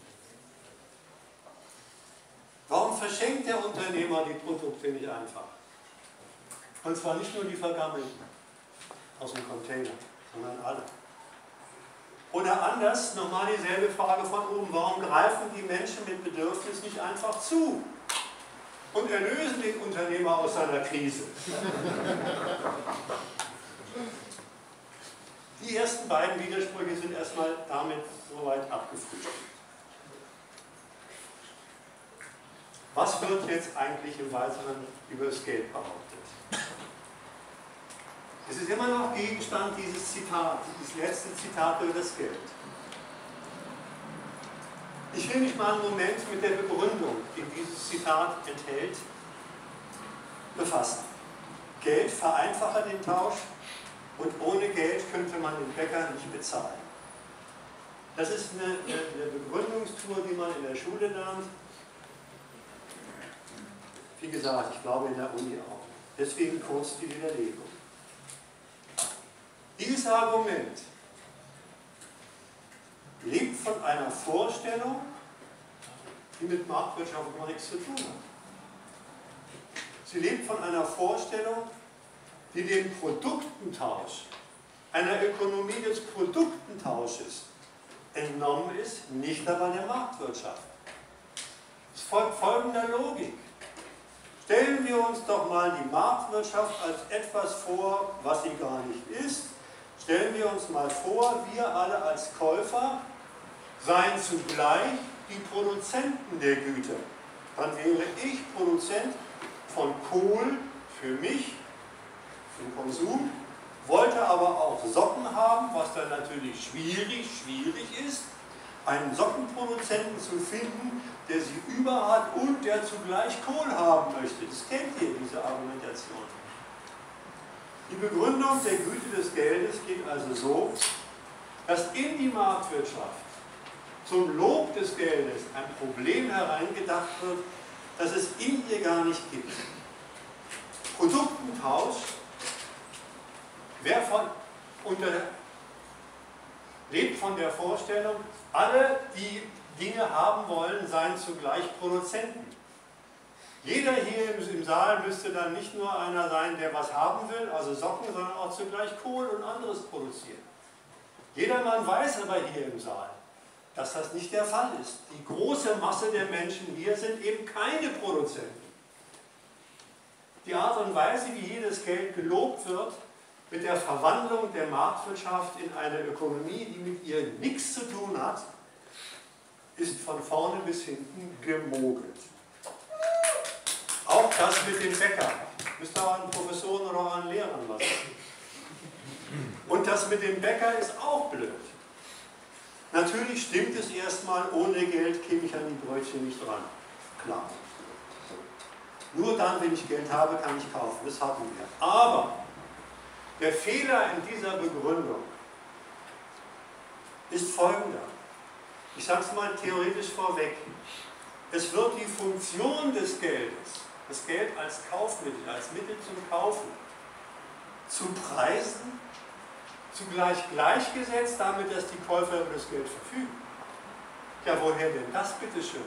S1: Warum verschenkt der Unternehmer die Produkte nicht einfach? Und zwar nicht nur die vergammelten aus dem Container, sondern alle. Oder anders, nochmal dieselbe Frage von oben: Warum greifen die Menschen mit Bedürfnis nicht einfach zu und erlösen den Unternehmer aus seiner Krise? Die ersten beiden Widersprüche sind erstmal damit soweit abgefrühstückt. Was wird jetzt eigentlich im Weiteren über das Geld behauptet? Es ist immer noch Gegenstand dieses Zitat, dieses letzte Zitat über das Geld. Ich will mich mal einen Moment mit der Begründung, die dieses Zitat enthält, befassen. Geld vereinfache den Tausch und ohne Geld könnte man den Bäcker nicht bezahlen. Das ist eine, eine Begründungstour, die man in der Schule lernt. Wie gesagt, ich glaube in der Uni auch. Deswegen kurz die Widerlegung. Dieses Argument lebt von einer Vorstellung, die mit Marktwirtschaft gar nichts zu tun hat. Sie lebt von einer Vorstellung, die dem Produktentausch, einer Ökonomie des Produktentausches entnommen ist, nicht aber der Marktwirtschaft. Es folgt folgender Logik. Stellen wir uns doch mal die Marktwirtschaft als etwas vor, was sie gar nicht ist. Stellen wir uns mal vor, wir alle als Käufer seien zugleich die Produzenten der Güter. Dann wäre ich Produzent von Kohl für mich, für den Konsum, wollte aber auch Socken haben, was dann natürlich schwierig, schwierig ist, einen Sockenproduzenten zu finden, der sie über hat und der zugleich Kohl haben möchte. Das kennt ihr, diese Argumentation. Die Begründung der Güte des Geldes geht also so, dass in die Marktwirtschaft zum Lob des Geldes ein Problem hereingedacht wird, das es in ihr gar nicht gibt. Produktentausch, wer von, unter, lebt von der Vorstellung, alle, die Dinge haben wollen, seien zugleich Produzenten. Jeder hier im Saal müsste dann nicht nur einer sein, der was haben will, also Socken, sondern auch zugleich Kohl und anderes produzieren. Jedermann weiß aber hier im Saal, dass das nicht der Fall ist. Die große Masse der Menschen hier sind eben keine Produzenten. Die Art und Weise, wie hier das Geld gelobt wird, mit der Verwandlung der Marktwirtschaft in eine Ökonomie, die mit ihr nichts zu tun hat, ist von vorne bis hinten gemogelt. Auch das mit dem Bäcker. Müsst ihr an Professoren oder an Lehrern was sagen. Und das mit dem Bäcker ist auch blöd. Natürlich stimmt es erstmal, ohne Geld käme ich an die Brötchen nicht ran. Klar. Nur dann, wenn ich Geld habe, kann ich kaufen. Das hatten wir. Aber der Fehler in dieser Begründung ist folgender. Ich sage es mal theoretisch vorweg. Es wird die Funktion des Geldes, das Geld als Kaufmittel, als Mittel zum Kaufen, zu Preisen zugleich gleichgesetzt damit, dass die Käufer über das Geld verfügen. Ja, woher denn das, bitteschön?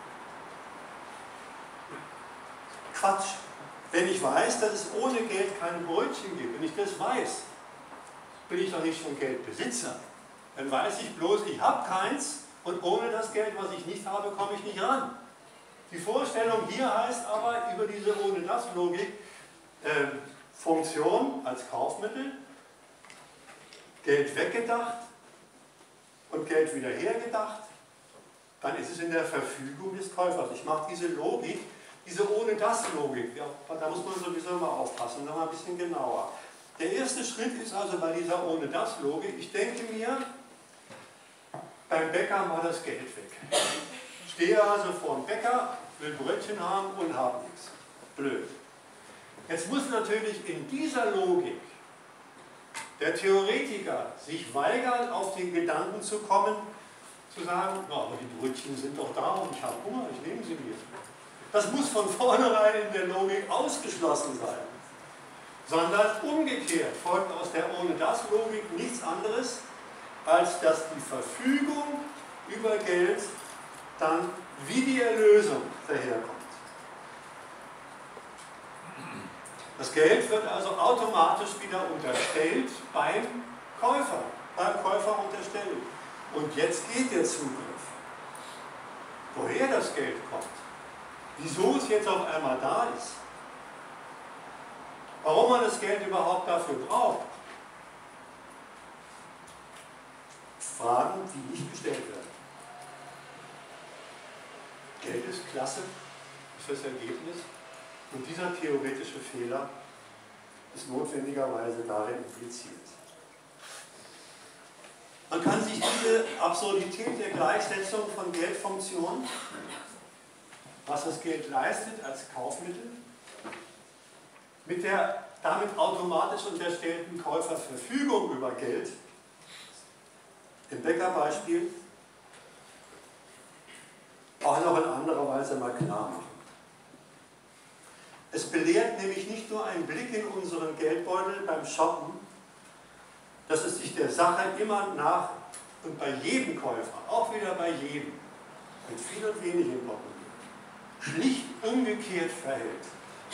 S1: Quatsch. Wenn ich weiß, dass es ohne Geld keine Brötchen gibt, wenn ich das weiß, bin ich doch nicht schon Geldbesitzer. Dann weiß ich bloß, ich habe keins und ohne das Geld, was ich nicht habe, komme ich nicht ran. Die Vorstellung hier heißt aber über diese ohne das Logik, äh, Funktion als Kaufmittel, Geld weggedacht und Geld wieder hergedacht, dann ist es in der Verfügung des Käufers. Ich mache diese Logik, diese ohne das Logik, ja, da muss man sowieso mal aufpassen, noch mal ein bisschen genauer. Der erste Schritt ist also bei dieser ohne das Logik, ich denke mir, beim Bäcker war das Geld weg. Ich stehe also vor dem Bäcker, will Brötchen haben und habe nichts. Blöd. Jetzt muss natürlich in dieser Logik der Theoretiker sich weigern, auf den Gedanken zu kommen, zu sagen, na, aber die Brötchen sind doch da und ich habe Hunger, ich nehme sie mir. Das muss von vornherein in der Logik ausgeschlossen sein. Sondern umgekehrt folgt aus der ohne das Logik nichts anderes, als dass die Verfügung über Geld dann wie die Erlösung daherkommt. Das Geld wird also automatisch wieder unterstellt beim Käufer, beim Käufer unterstellt. Und jetzt geht der Zugriff. Woher das Geld kommt, wieso es jetzt auf einmal da ist, warum man das Geld überhaupt dafür braucht, Fragen, die nicht gestellt werden. Geld ist klasse, ist das Ergebnis. Und dieser theoretische Fehler ist notwendigerweise darin impliziert. Man kann sich diese Absurdität der Gleichsetzung von Geldfunktionen, was das Geld leistet als Kaufmittel, mit der damit automatisch unterstellten Käuferverfügung über Geld, im Bäckerbeispiel, auch noch in anderer Weise mal klar machen. Es belehrt nämlich nicht nur ein Blick in unseren Geldbeutel beim Shoppen, dass es sich der Sache immer nach und bei jedem Käufer, auch wieder bei jedem, mit viel und wenig im Portemonnaie, schlicht umgekehrt verhält.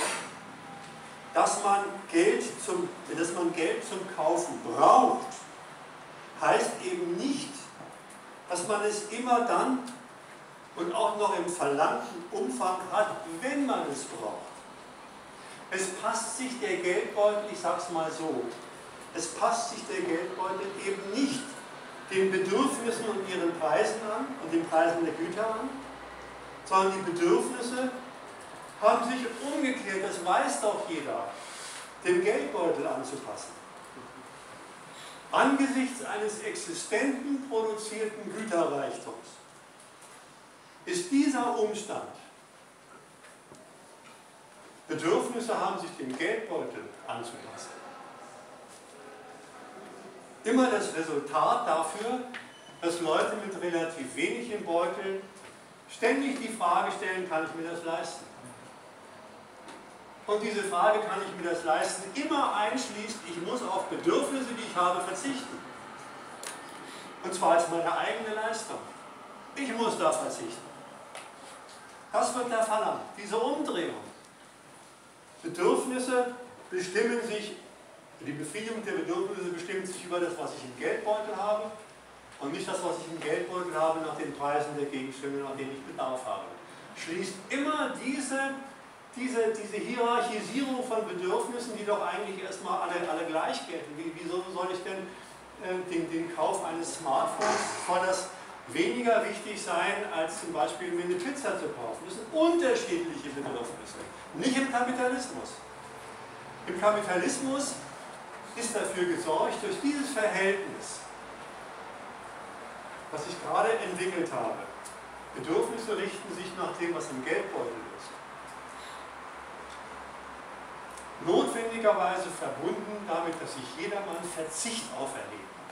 S1: Dass man Geld zum, dass man Geld zum Kaufen braucht, heißt eben nicht, dass man es immer dann und auch noch im verlangten Umfang hat, wenn man es braucht. Es passt sich der Geldbeutel, ich sage es mal so, es passt sich der Geldbeutel eben nicht den Bedürfnissen und ihren Preisen an und den Preisen der Güter an, sondern die Bedürfnisse haben sich umgekehrt, das weiß doch jeder, dem Geldbeutel anzupassen. Angesichts eines existenten, produzierten Güterreichtums ist dieser Umstand, Bedürfnisse haben sich dem Geldbeutel anzupassen, immer das Resultat dafür, dass Leute mit relativ wenig im Beutel ständig die Frage stellen, kann ich mir das leisten? Und diese Frage, kann ich mir das leisten, immer einschließt, ich muss auf Bedürfnisse, die ich habe, verzichten. Und zwar als meine eigene Leistung. Ich muss da verzichten. Das wird da verlangt, diese Umdrehung. Bedürfnisse bestimmen sich, die Befriedigung der Bedürfnisse bestimmt sich über das, was ich im Geldbeutel habe und nicht das, was ich im Geldbeutel habe, nach den Preisen der Gegenstände, nach denen ich Bedarf habe. Schließt immer diese Diese, diese Hierarchisierung von Bedürfnissen, die doch eigentlich erstmal alle, alle gleich gelten. Wie, wieso soll ich denn äh, den, den Kauf eines Smartphones, soll das weniger wichtig sein, als zum Beispiel mir eine Pizza zu kaufen? Das sind unterschiedliche Bedürfnisse. Nicht im Kapitalismus. Im Kapitalismus ist dafür gesorgt, durch dieses Verhältnis, was ich gerade entwickelt habe. Bedürfnisse richten sich nach dem, was im Geldbeutel ist. Notwendigerweise verbunden damit, dass sich jedermann Verzicht auferlegen muss.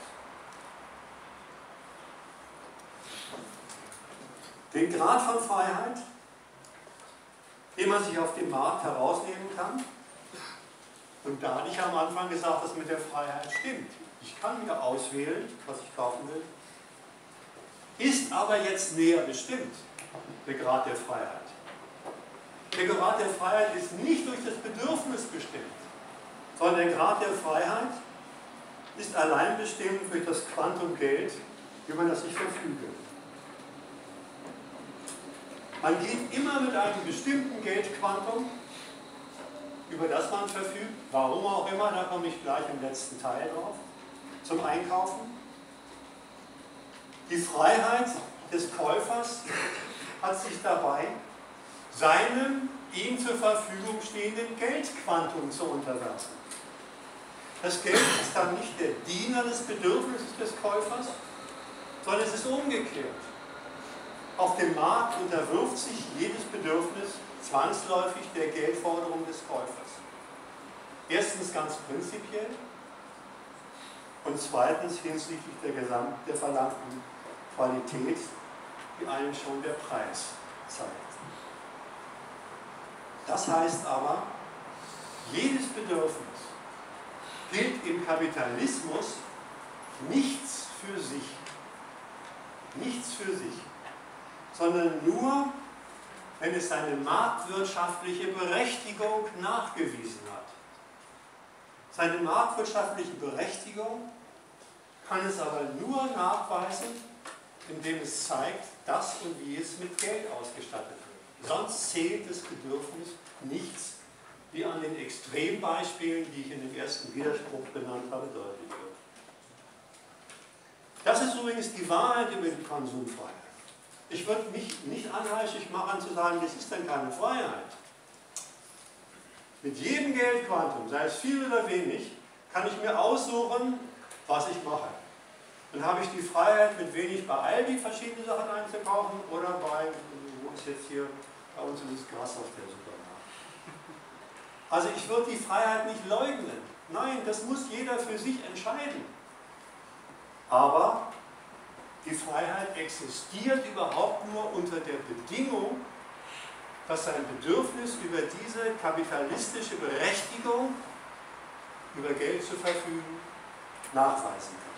S1: Den Grad von Freiheit, den man sich auf dem Markt herausnehmen kann, und da hatte ich am Anfang gesagt, dass mit der Freiheit stimmt. Ich kann mir auswählen, was ich kaufen will, ist aber jetzt näher bestimmt, der Grad der Freiheit. Der Grad der Freiheit ist nicht durch das Bedürfnis bestimmt, sondern der Grad der Freiheit ist allein bestimmt durch das Quantum Geld, über das ich verfüge. Man geht immer mit einem bestimmten Geldquantum, über das man verfügt, warum auch immer, da komme ich gleich im letzten Teil drauf, zum Einkaufen. Die Freiheit des Käufers hat sich dabei seinem ihm zur Verfügung stehenden Geldquantum zu unterwerfen. Das Geld ist dann nicht der Diener des Bedürfnisses des Käufers, sondern es ist umgekehrt. Auf dem Markt unterwirft sich jedes Bedürfnis zwangsläufig der Geldforderung des Käufers. Erstens ganz prinzipiell und zweitens hinsichtlich der gesamten, der verlangten Qualität, die einem schon der Preis zeigt. Das heißt aber, jedes Bedürfnis gilt im Kapitalismus nichts für sich. Nichts für sich. Sondern nur, wenn es seine marktwirtschaftliche Berechtigung nachgewiesen hat. Seine marktwirtschaftliche Berechtigung kann es aber nur nachweisen, indem es zeigt, dass und wie es mit Geld ausgestattet wird. Sonst zählt das Bedürfnis nichts, wie an den Extrembeispielen, die ich in dem ersten Widerspruch benannt habe, deutlich wird. Das ist übrigens die Wahrheit über die Konsumfreiheit. Ich würde mich nicht anheischig machen zu sagen, das ist dann keine Freiheit. Mit jedem Geldquantum, sei es viel oder wenig, kann ich mir aussuchen, was ich mache. Dann habe ich die Freiheit, mit wenig bei Aldi verschiedene Sachen einzukaufen oder bei, wo ist jetzt hier, bei uns ist das Gras auf der Supermarkt. Also ich würde die Freiheit nicht leugnen. Nein, das muss jeder für sich entscheiden. Aber die Freiheit existiert überhaupt nur unter der Bedingung, dass sein Bedürfnis über diese kapitalistische Berechtigung, über Geld zu verfügen, nachweisen kann.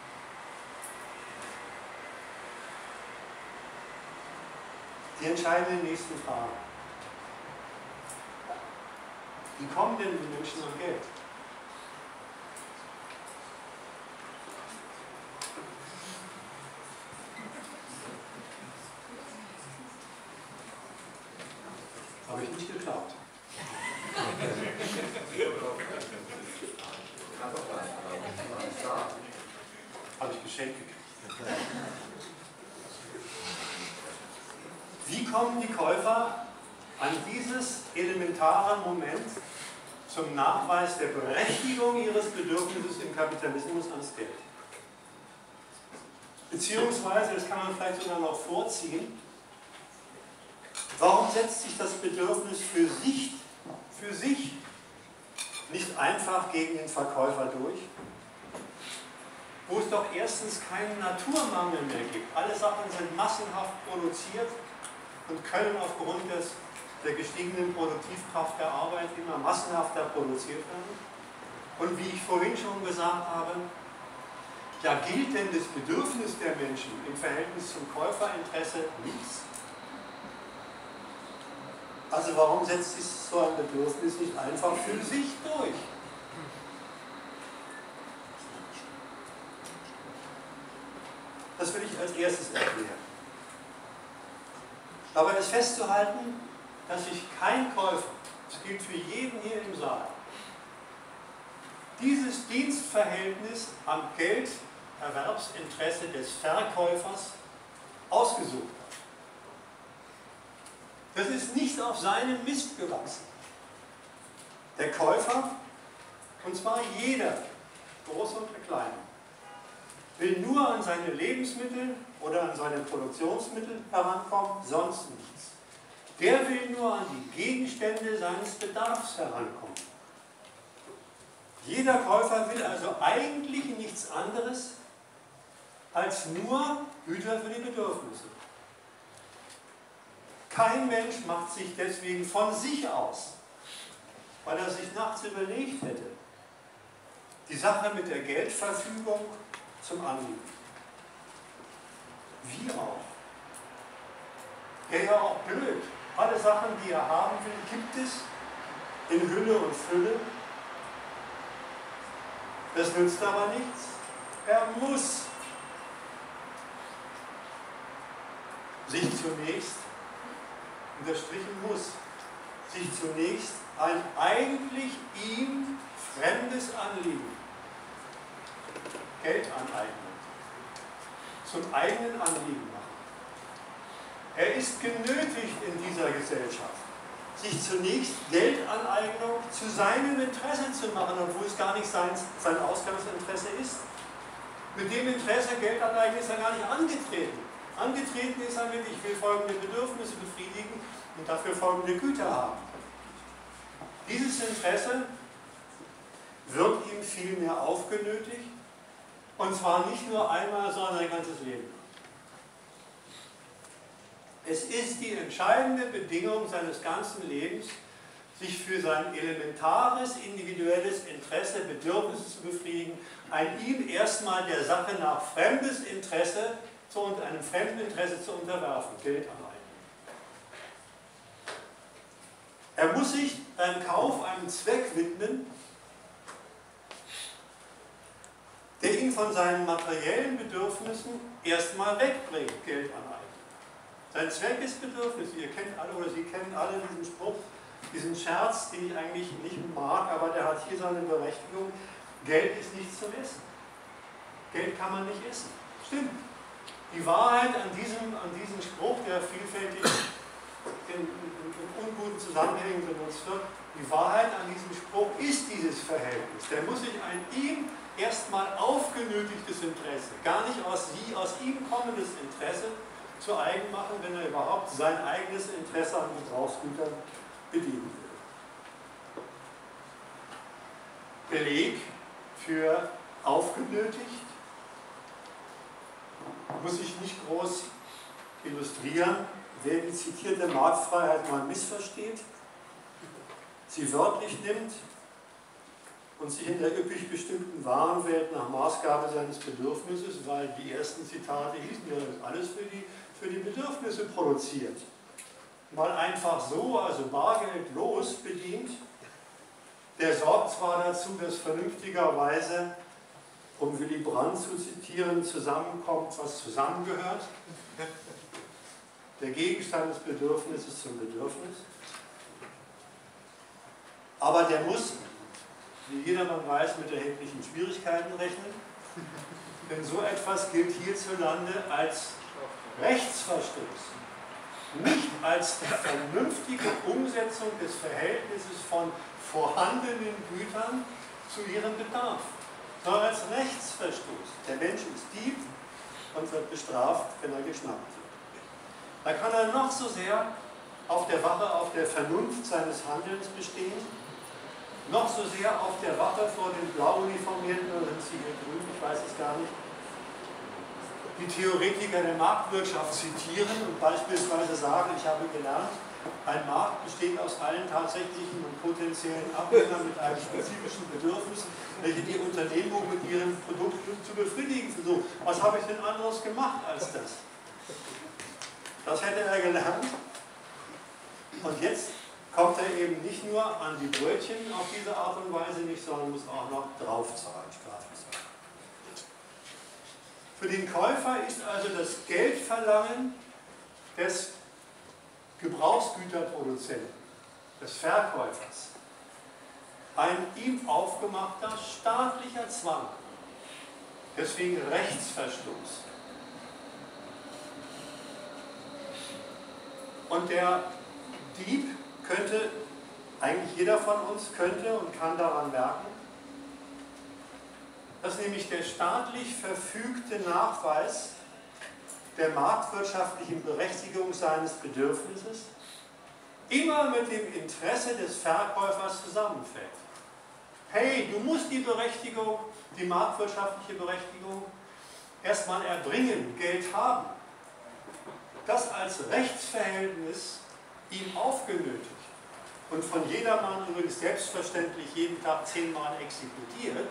S1: Die entscheidenden nächsten Fragen. Wie kommen denn die Menschen an Geld? Habe ich nicht geklaut. Habe ich geschenkt gekriegt. Wie kommen die Käufer an dieses elementare Moment zum Nachweis der Berechtigung ihres Bedürfnisses im Kapitalismus ans Geld? Beziehungsweise, das kann man vielleicht sogar noch vorziehen, warum setzt sich das Bedürfnis für sich, für sich nicht einfach gegen den Verkäufer durch? Wo es doch erstens keinen Naturmangel mehr gibt. Alle Sachen sind massenhaft produziert und können aufgrund des, der gestiegenen Produktivkraft der Arbeit immer massenhafter produziert werden. Und wie ich vorhin schon gesagt habe, ja, gilt denn das Bedürfnis der Menschen im Verhältnis zum Käuferinteresse nichts? Also warum setzt sich so ein Bedürfnis nicht einfach für sich durch? Das will ich als erstes erklären. Dabei ist festzuhalten, dass sich kein Käufer, das gilt für jeden hier im Saal, dieses Dienstverhältnis am Gelderwerbsinteresse des Verkäufers ausgesucht hat. Das ist nicht auf seinem Mist gewachsen. Der Käufer, und zwar jeder, groß und klein, will nur an seine Lebensmittel oder an seine Produktionsmittel herankommen, sonst nichts. Der will nur an die Gegenstände seines Bedarfs herankommen. Jeder Käufer will also eigentlich nichts anderes als nur Güter für die Bedürfnisse. Kein Mensch macht sich deswegen von sich aus, weil er sich nachts überlegt hätte, die Sache mit der Geldverfügung zum Anliegen. Wie auch. Wäre ja auch blöd. Alle Sachen, die er haben will, gibt es in Hülle und Fülle. Das nützt aber nichts. Er muss sich zunächst, unterstrichen muss, sich zunächst ein eigentlich ihm fremdes Anliegen, Geld aneignen, zum eigenen Anliegen machen. Er ist genötigt in dieser Gesellschaft, sich zunächst Geldaneignung zu seinem Interesse zu machen, obwohl es gar nicht sein, sein Ausgangsinteresse ist. Mit dem Interesse Geldaneignung ist er gar nicht angetreten. Angetreten ist er mit, ich will folgende Bedürfnisse befriedigen und dafür folgende Güter haben. Dieses Interesse wird ihm vielmehr aufgenötigt, und zwar nicht nur einmal, sondern sein ganzes Leben. Es ist die entscheidende Bedingung seines ganzen Lebens, sich für sein elementares, individuelles Interesse, Bedürfnisse zu befriedigen, ein ihm erstmal der Sache nach fremdes Interesse zu einem fremden Interesse zu unterwerfen, Geld aneignen. Er muss sich beim Kauf einem Zweck widmen, der ihn von seinen materiellen Bedürfnissen erstmal wegbringt, Geld aneignen. Sein Zweck ist Bedürfnis. Ihr kennt alle oder Sie kennen alle diesen Spruch, diesen Scherz, den ich eigentlich nicht mag, aber der hat hier seine Berechtigung. Geld ist nichts zum Essen. Geld kann man nicht essen. Stimmt. Die Wahrheit an diesem, an diesem Spruch, der vielfältig in, in, in unguten Zusammenhängen benutzt wird, die Wahrheit an diesem Spruch ist dieses Verhältnis. Der muss sich ein ihm erstmal aufgenötigtes Interesse, gar nicht aus, sie, aus ihm kommendes Interesse zu eigen machen, wenn er überhaupt sein eigenes Interesse an Gebrauchsgütern bedienen will. Beleg für aufgenötigt muss ich nicht groß illustrieren, wer die zitierte Marktfreiheit mal missversteht, sie wörtlich nimmt und sich in der üppig bestückten Warenwelt nach Maßgabe seines Bedürfnisses, weil die ersten Zitate hießen ja, das ist alles für die, für die Bedürfnisse produziert, mal einfach so, also bargeldlos bedient, der sorgt zwar dazu, dass vernünftigerweise, um Willy Brandt zu zitieren, zusammenkommt, was zusammengehört, der Gegenstand des Bedürfnisses zum Bedürfnis, aber der muss, wie jedermann weiß, mit erheblichen Schwierigkeiten rechnen, denn so etwas gilt hierzulande als Rechtsverstoß, nicht als die vernünftige Umsetzung des Verhältnisses von vorhandenen Gütern zu ihrem Bedarf, sondern als Rechtsverstoß. Der Mensch ist Dieb und wird bestraft, wenn er geschnappt wird. Da kann er noch so sehr auf der Wache, auf der Vernunft seines Handelns bestehen, noch so sehr auf der Wache vor den blau uniformierten, oder sind sie hier grün, ich weiß es gar nicht, die Theoretiker der Marktwirtschaft zitieren und beispielsweise sagen, ich habe gelernt, ein Markt besteht aus allen tatsächlichen und potenziellen Abnehmern mit einem spezifischen Bedürfnis, welche die Unternehmung mit ihren Produkten zu befriedigen versucht. Was habe ich denn anderes gemacht als das? Das hätte er gelernt. Und jetzt kommt er eben nicht nur an die Brötchen auf diese Art und Weise nicht, sondern muss auch noch draufzahlen, Strafzahlen. Für den Käufer ist also das Geldverlangen des Gebrauchsgüterproduzenten, des Verkäufers, ein ihm aufgemachter staatlicher Zwang, deswegen Rechtsverstoß. Und der Dieb könnte, eigentlich jeder von uns könnte und kann daran merken, dass nämlich der staatlich verfügte Nachweis der marktwirtschaftlichen Berechtigung seines Bedürfnisses immer mit dem Interesse des Verkäufers zusammenfällt. Hey, du musst die Berechtigung, die marktwirtschaftliche Berechtigung erstmal erbringen, Geld haben. Das als Rechtsverhältnis ihm aufgenötigt und von jedermann übrigens selbstverständlich jeden Tag zehnmal exekutiert,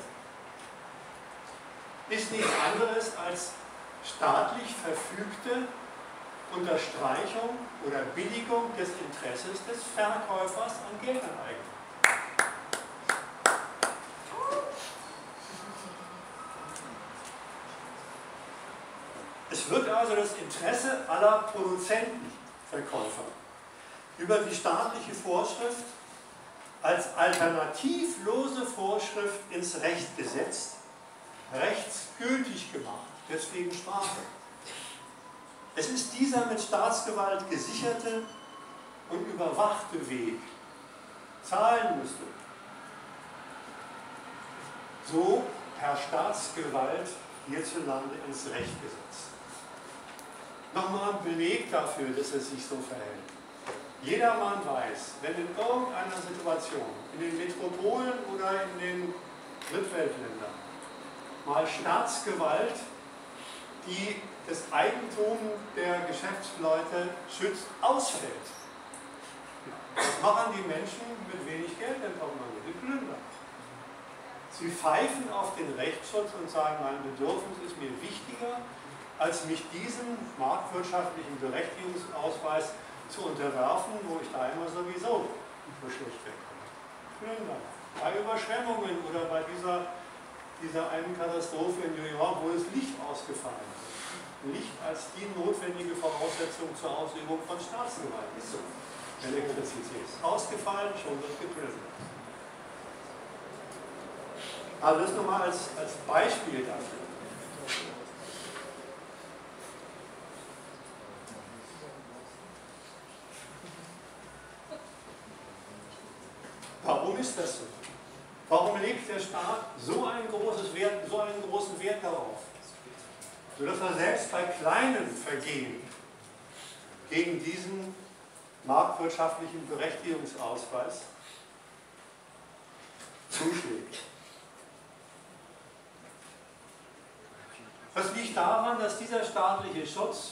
S1: ist nichts anderes als staatlich verfügte Unterstreichung oder Billigung des Interesses des Verkäufers an Geldaneignung. Es wird also das Interesse aller Produzentenverkäufer über die staatliche Vorschrift als alternativlose Vorschrift ins Recht gesetzt, rechtsgültig gemacht, deswegen Strafe. Es ist dieser mit Staatsgewalt gesicherte und überwachte Weg, zahlen müsste. So per Staatsgewalt hierzulande ins Recht gesetzt. Nochmal ein Beleg dafür, dass es sich so verhält. Jedermann weiß, wenn in irgendeiner Situation, in den Metropolen oder in den Drittweltländern, mal Staatsgewalt, die das Eigentum der Geschäftsleute schützt, ausfällt. Was machen die Menschen mit wenig Geld im Portemonnaie? Sie plündern. Sie pfeifen auf den Rechtsschutz und sagen, mein Bedürfnis ist mir wichtiger, als mich diesem marktwirtschaftlichen Berechtigungsausweis zu unterwerfen, wo ich da immer sowieso so schlecht wegkomme. Plündern. Bei Überschwemmungen oder bei dieser, dieser einen Katastrophe in New York, wo das Licht ausgefallen ist. Licht als die notwendige Voraussetzung zur Ausübung von Staatsgewalt ist. Elektrizität ist ausgefallen, schon wird geplündert. Also das nochmal als, als Beispiel dafür. Warum ist das so? Warum legt der Staat so einen, großes Wert, so einen großen Wert darauf, sodass er selbst bei kleinen Vergehen gegen diesen marktwirtschaftlichen Berechtigungsausweis zuschlägt? Das liegt daran, dass dieser staatliche Schutz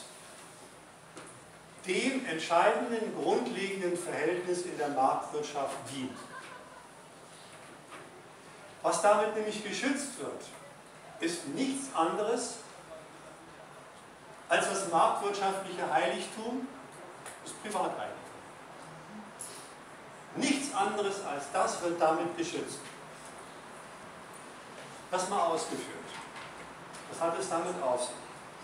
S1: dem entscheidenden, grundlegenden Verhältnis in der Marktwirtschaft dient. Was damit nämlich geschützt wird, ist nichts anderes als das marktwirtschaftliche Heiligtum des Privateigentum. Nichts anderes als das wird damit geschützt. Das mal ausgeführt. Was hat es damit auf sich?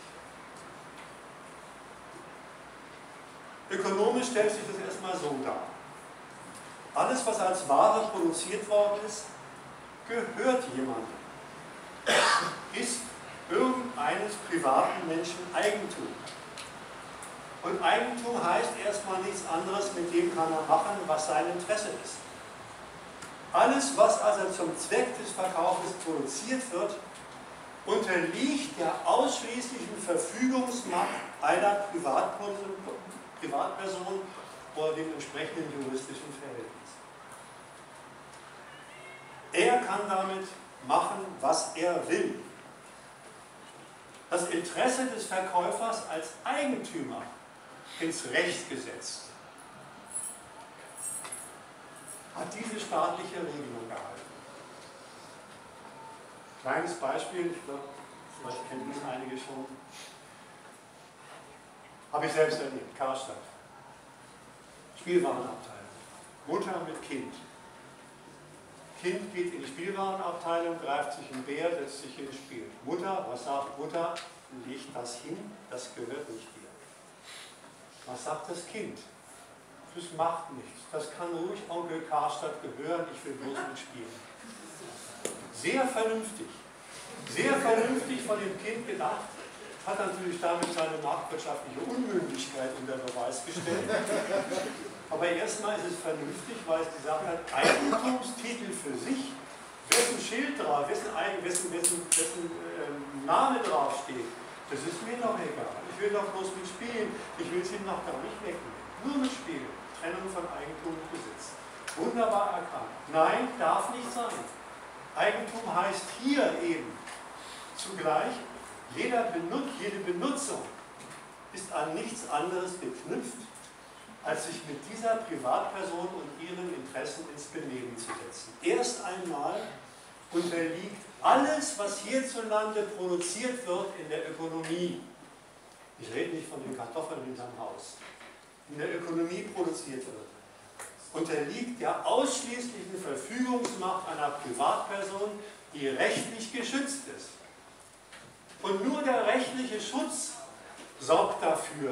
S1: Ökonomisch stellt sich das erstmal so dar. Alles, was als Ware produziert worden ist, gehört jemandem. Ist irgendeines privaten Menschen Eigentum. Und Eigentum heißt erstmal nichts anderes, mit dem kann er machen, was sein Interesse ist. Alles, was also zum Zweck des Verkaufs produziert wird, unterliegt der ausschließlichen Verfügungsmacht einer Privatperson, Privatperson oder dem entsprechenden juristischen Verhältnis. Er kann damit machen, was er will. Das Interesse des Verkäufers als Eigentümer ins Recht gesetzt hat diese staatliche Regelung gehalten. Kleines Beispiel, ich glaube, vielleicht kennen das einige schon. Habe ich selbst erlebt, Karstadt. Spielwarenabteilung. Mutter mit Kind. Kind geht in die Spielwarenabteilung, greift sich einen Bär, setzt sich hin, spielt. Mutter, was sagt Mutter? Leg das hin, das gehört nicht dir. Was sagt das Kind? Das macht nichts. Das kann ruhig Onkel Karstadt gehören, ich will bloß mitspielen. Sehr vernünftig. Sehr vernünftig von dem Kind gedacht. Hat natürlich damit seine marktwirtschaftliche Unmöglichkeit unter Beweis gestellt. Aber erstmal ist es vernünftig, weil es die Sache hat, Eigentumstitel für sich, wessen Schild drauf, wessen, wessen, wessen, wessen ähm, Name draufsteht, das ist mir noch egal. Ich will doch bloß mitspielen, ich will es ihm noch gar nicht wegnehmen. Nur mitspielen, Trennung von Eigentum und Besitz. Wunderbar erkannt. Nein, darf nicht sein. Eigentum heißt hier eben zugleich, jeder Benut jede Benutzung ist an nichts anderes geknüpft, als sich mit dieser Privatperson und ihren Interessen ins Benehmen zu setzen. Erst einmal unterliegt alles, was hierzulande produziert wird in der Ökonomie, ich rede nicht von den Kartoffeln hinterm Haus, in der Ökonomie produziert wird, unterliegt der ausschließlichen Verfügungsmacht einer Privatperson, die rechtlich geschützt ist. Und nur der rechtliche Schutz sorgt dafür,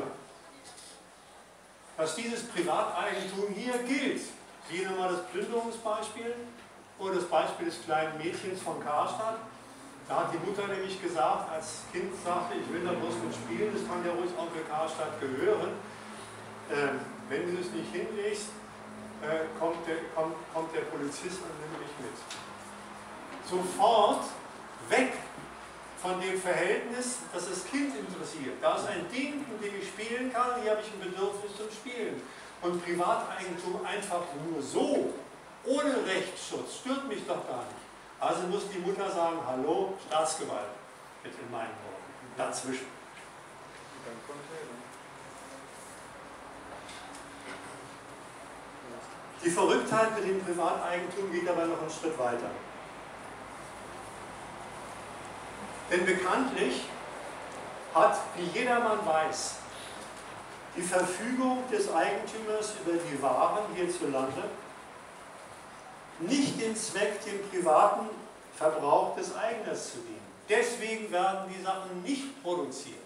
S1: dass dieses Privateigentum hier gilt. Sehen wir mal das Plünderungsbeispiel oder das Beispiel des kleinen Mädchens von Karstadt. Da hat die Mutter nämlich gesagt, als Kind sagte, ich will da bloß mit spielen, das kann ja ruhig Onkel Karstadt gehören. Ähm, wenn du es nicht hinlegst, äh, kommt, der, kommt, kommt der Polizist und nimmt mich mit. Sofort weg von dem Verhältnis, das das Kind interessiert. Da ist ein Ding, mit dem ich spielen kann, hier habe ich ein Bedürfnis zum Spielen. Und Privateigentum einfach nur so, ohne Rechtsschutz, stört mich doch gar nicht. Also muss die Mutter sagen, hallo, Staatsgewalt, mit in meinen Worten, dazwischen. Die Verrücktheit mit dem Privateigentum geht aber noch einen Schritt weiter. Denn bekanntlich hat, wie jedermann weiß, die Verfügung des Eigentümers über die Waren hierzulande nicht den Zweck, dem privaten Verbrauch des Eigners zu dienen. Deswegen werden die Sachen nicht produziert.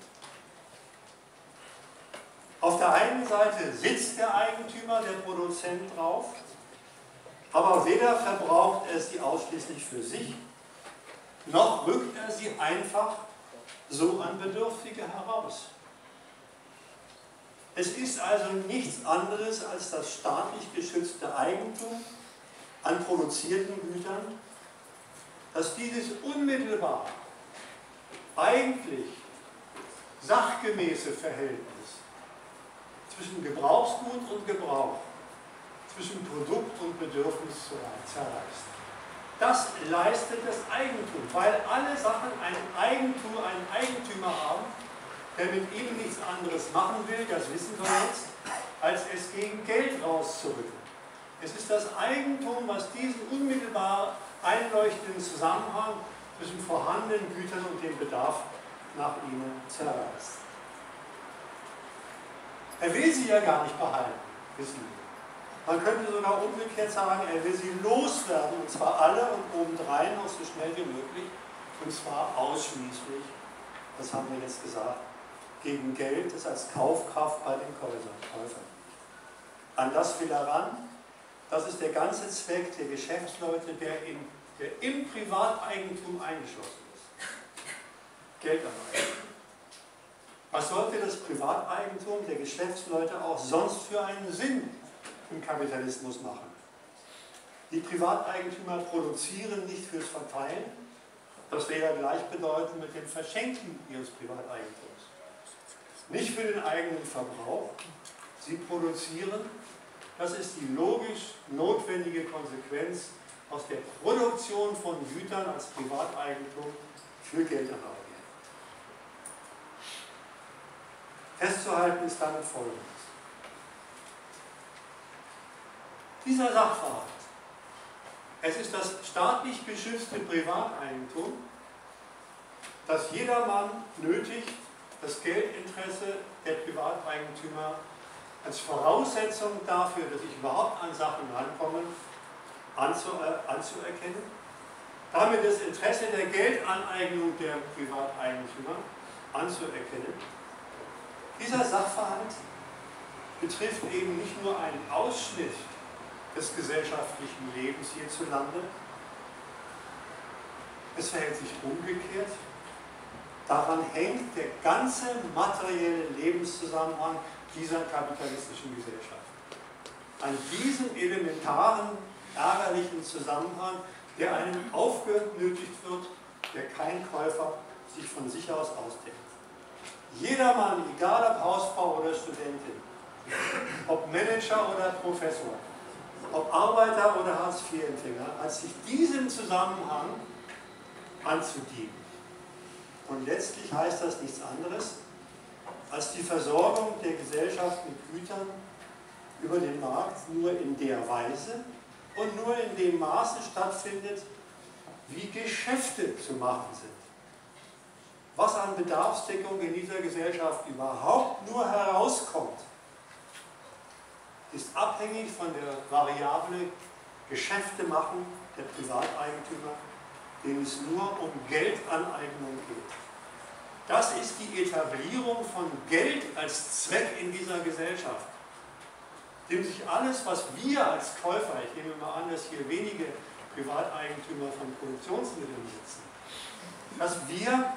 S1: Auf der einen Seite sitzt der Eigentümer, der Produzent drauf, aber weder verbraucht er sie ausschließlich für sich, noch rückt er sie einfach so an Bedürftige heraus. Es ist also nichts anderes als das staatlich geschützte Eigentum an produzierten Gütern, dass dieses unmittelbar, eigentlich sachgemäße Verhältnis zwischen Gebrauchsgut und Gebrauch, zwischen Produkt und Bedürfnis zerreißt. Das leistet das Eigentum, weil alle Sachen einen Eigentum, einen Eigentümer haben, der mit ihnen nichts anderes machen will, das wissen wir jetzt, als es gegen Geld rauszurücken. Es ist das Eigentum, was diesen unmittelbar einleuchtenden Zusammenhang zwischen vorhandenen Gütern und dem Bedarf nach ihnen zerreißt. Er will sie ja gar nicht behalten, wissen wir. Man könnte sogar umgekehrt sagen, er will sie loswerden, und zwar alle und obendrein noch so schnell wie möglich, und zwar ausschließlich, das haben wir jetzt gesagt, gegen Geld, das als Kaufkraft bei den Käufern. An das will er ran. Das ist der ganze Zweck der Geschäftsleute, der, in, der im Privateigentum eingeschlossen ist. Geldanlage. Was sollte das Privateigentum der Geschäftsleute auch sonst für einen Sinn im Kapitalismus machen? Die Privateigentümer produzieren nicht fürs Verteilen, das wäre ja gleichbedeutend mit dem Verschenken ihres Privateigentums. Nicht für den eigenen Verbrauch, sie produzieren, das ist die logisch notwendige Konsequenz aus der Produktion von Gütern als Privateigentum für Geldanlage. Festzuhalten ist damit Folgendes. Dieser Sachverhalt, es ist das staatlich geschützte Privateigentum, das jedermann nötigt, das Geldinteresse der Privateigentümer als Voraussetzung dafür, dass ich überhaupt an Sachen rankomme, anzu, äh, anzuerkennen, damit das Interesse der Geldaneignung der Privateigentümer anzuerkennen. Dieser Sachverhalt betrifft eben nicht nur einen Ausschnitt des gesellschaftlichen Lebens hierzulande, es verhält sich umgekehrt. Daran hängt der ganze materielle Lebenszusammenhang dieser kapitalistischen Gesellschaft. An diesem elementaren, ärgerlichen Zusammenhang, der einem aufgenötigt wird, der kein Käufer sich von sich aus ausdenkt. Jedermann, egal ob Hausfrau oder Studentin, ob Manager oder Professor, ob Arbeiter oder Hartz-vier-Empfänger, hat sich diesem Zusammenhang anzudienen. Und letztlich heißt das nichts anderes, als die Versorgung der Gesellschaft mit Gütern über den Markt nur in der Weise und nur in dem Maße stattfindet, wie Geschäfte zu machen sind. Was an Bedarfsdeckung in dieser Gesellschaft überhaupt nur herauskommt, ist abhängig von der Variable Geschäfte machen der Privateigentümer, denen es nur um Geldaneignung geht. Das ist die Etablierung von Geld als Zweck in dieser Gesellschaft, dem sich alles, was wir als Käufer, ich nehme mal an, dass hier wenige Privateigentümer von Produktionsmitteln sitzen, dass wir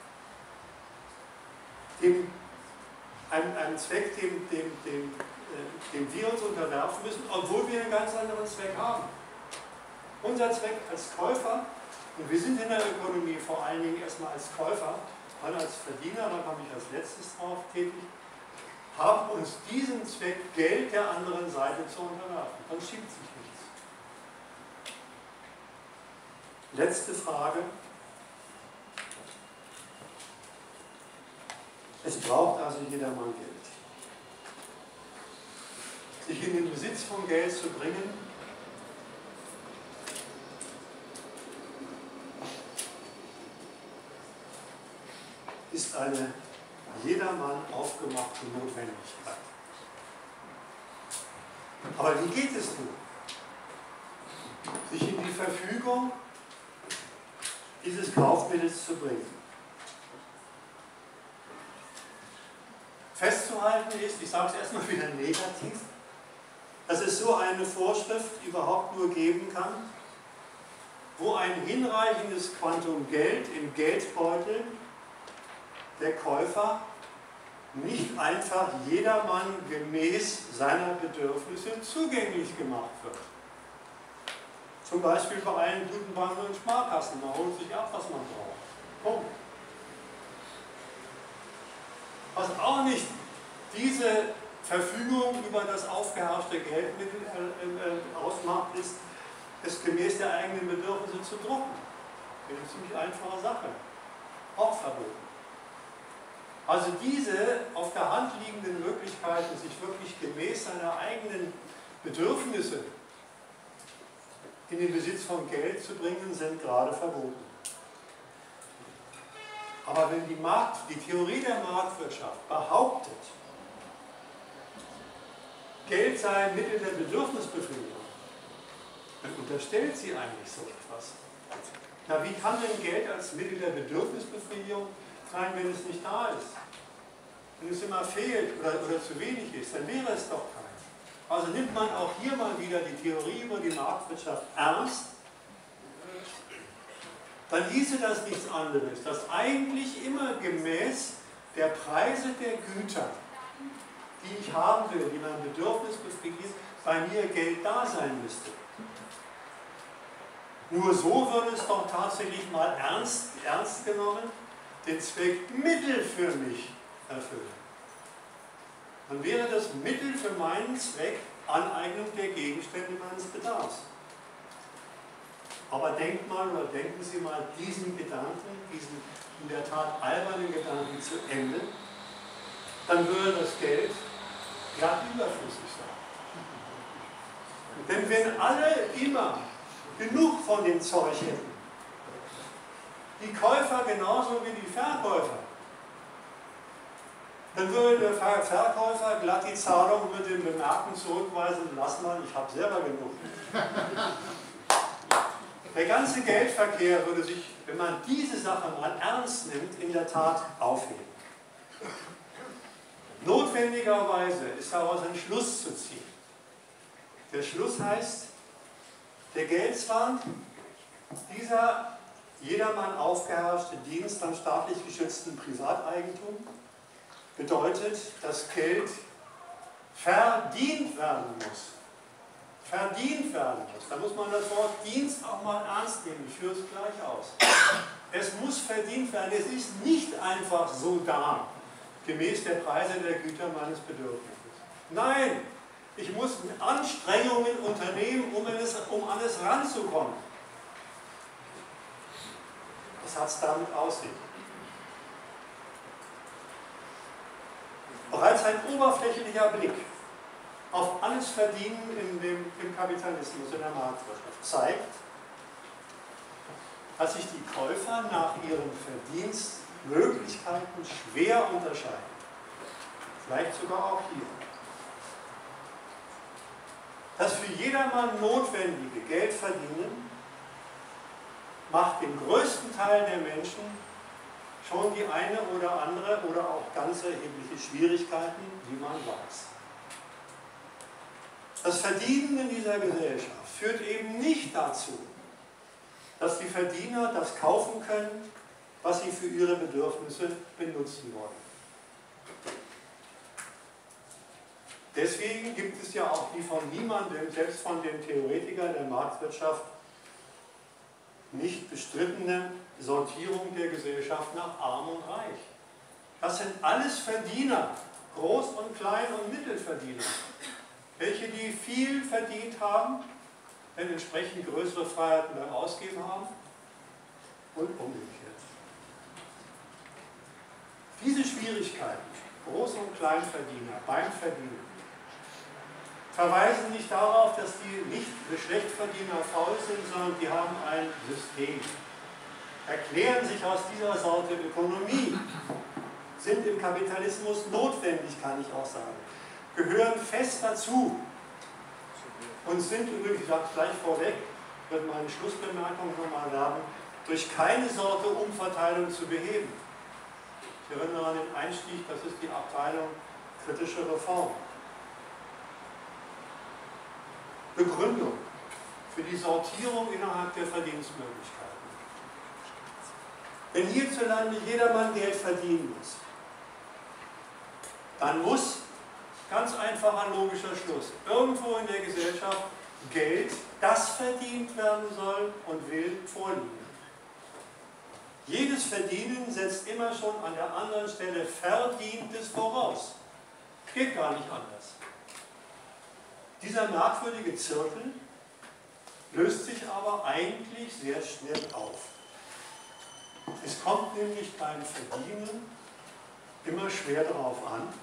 S1: dem, einem, einem Zweck, dem, dem, dem, äh, dem wir uns unterwerfen müssen, obwohl wir einen ganz anderen Zweck haben. Unser Zweck als Käufer, und wir sind in der Ökonomie vor allen Dingen erstmal als Käufer, dann als Verdiener, da komme ich als letztes drauf tätig, haben uns diesen Zweck Geld der anderen Seite zu unterwerfen. Dann schiebt sich nichts. Letzte Frage. Es braucht also jedermann Geld. Sich in den Besitz von Geld zu bringen, ist eine jedermann aufgemachte Notwendigkeit. Aber wie geht es nun? Sich in die Verfügung dieses Kaufmittels zu bringen. Festzuhalten ist, ich sage es erstmal wieder negativ, dass es so eine Vorschrift überhaupt nur geben kann, wo ein hinreichendes Quantum Geld im Geldbeutel der Käufer nicht einfach jedermann gemäß seiner Bedürfnisse zugänglich gemacht wird. Zum Beispiel bei allen guten Banken und Sparkassen, man holt sich ab, was man braucht. Punkt. Was auch nicht diese Verfügung über das aufgeherrschte Geldmittel äh, äh, ausmacht, ist, es gemäß der eigenen Bedürfnisse zu drucken. Das ist eine ziemlich einfache Sache. Auch verboten. Also diese auf der Hand liegenden Möglichkeiten, sich wirklich gemäß seiner eigenen Bedürfnisse in den Besitz von Geld zu bringen, sind gerade verboten. Aber wenn die, Markt, die Theorie der Marktwirtschaft behauptet, Geld sei ein Mittel der Bedürfnisbefriedigung, dann unterstellt sie eigentlich so etwas. Na, wie kann denn Geld als Mittel der Bedürfnisbefriedigung sein, wenn es nicht da ist? Wenn es immer fehlt oder, oder zu wenig ist, dann wäre es doch kein. Also nimmt man auch hier mal wieder die Theorie über die Marktwirtschaft ernst, dann hieße das nichts anderes, dass eigentlich immer gemäß der Preise der Güter, die ich haben will, die mein Bedürfnis befriedigt, bei mir Geld da sein müsste. Nur so würde es doch tatsächlich mal ernst, ernst genommen den Zweck Mittel für mich erfüllen. Dann wäre das Mittel für meinen Zweck Aneignung der Gegenstände meines Bedarfs. Aber denkt mal oder denken Sie mal diesen Gedanken, diesen in der Tat albernen Gedanken zu Ende, dann würde das Geld glatt überflüssig sein. Denn wenn alle immer genug von dem Zeug hätten, die Käufer genauso wie die Verkäufer, dann würde der Verkäufer glatt die Zahlung mit dem Bemerken zurückweisen, lass mal, ich habe selber genug. Der ganze Geldverkehr würde sich, wenn man diese Sache mal ernst nimmt, in der Tat aufheben. Notwendigerweise ist daraus ein Schluss zu ziehen. Der Schluss heißt, der Geldzwang, dieser jedermann aufgeherrschte Dienst am staatlich geschützten Privateigentum, bedeutet, dass Geld verdient werden muss. Verdient werden muss. Da muss man das Wort Dienst auch mal ernst nehmen. Ich führe es gleich aus. Es muss verdient werden. Es ist nicht einfach so da, gemäß der Preise der Güter meines Bedürfnisses. Nein, ich muss Anstrengungen unternehmen, um, es, um an es ranzukommen. Was hat es damit auf sich? Bereits ein oberflächlicher Blick auf alles Verdienen in dem, im Kapitalismus, in der Marktwirtschaft zeigt, dass sich die Käufer nach ihren Verdienstmöglichkeiten schwer unterscheiden. Vielleicht sogar auch hier. Das für jedermann notwendige Geldverdienen macht dem größten Teil der Menschen schon die eine oder andere oder auch ganz erhebliche Schwierigkeiten, wie man weiß. Das Verdienen in dieser Gesellschaft führt eben nicht dazu, dass die Verdiener das kaufen können, was sie für ihre Bedürfnisse benutzen wollen. Deswegen gibt es ja auch die von niemandem, selbst von den Theoretikern der Marktwirtschaft, nicht bestrittene Sortierung der Gesellschaft nach Arm und Reich. Das sind alles Verdiener, Groß- und Klein- und Mittelverdiener. Welche, die viel verdient haben, wenn entsprechend größere Freiheiten beim Ausgeben haben und umgekehrt. Diese Schwierigkeiten, Groß- und Kleinverdiener beim Verdienen, verweisen nicht darauf, dass die nicht Schlechtverdiener faul sind, sondern die haben ein System. Erklären sich aus dieser Sorte Ökonomie, sind im Kapitalismus notwendig, kann ich auch sagen, gehören fest dazu und sind übrigens, ich sage es gleich vorweg, wird meine Schlussbemerkung nochmal werden, durch keine Sorte Umverteilung zu beheben. Ich erinnere an den Einstieg, das ist die Abteilung kritische Reform. Begründung für die Sortierung innerhalb der Verdienstmöglichkeiten. Wenn hierzulande jedermann Geld verdienen muss, dann muss, ganz einfacher logischer Schluss, irgendwo in der Gesellschaft Geld, das verdient werden soll und will, vorliegen. Jedes Verdienen setzt immer schon an der anderen Stelle Verdientes voraus. Geht gar nicht anders. Dieser merkwürdige Zirkel löst sich aber eigentlich sehr schnell auf. Es kommt nämlich beim Verdienen immer schwer darauf an,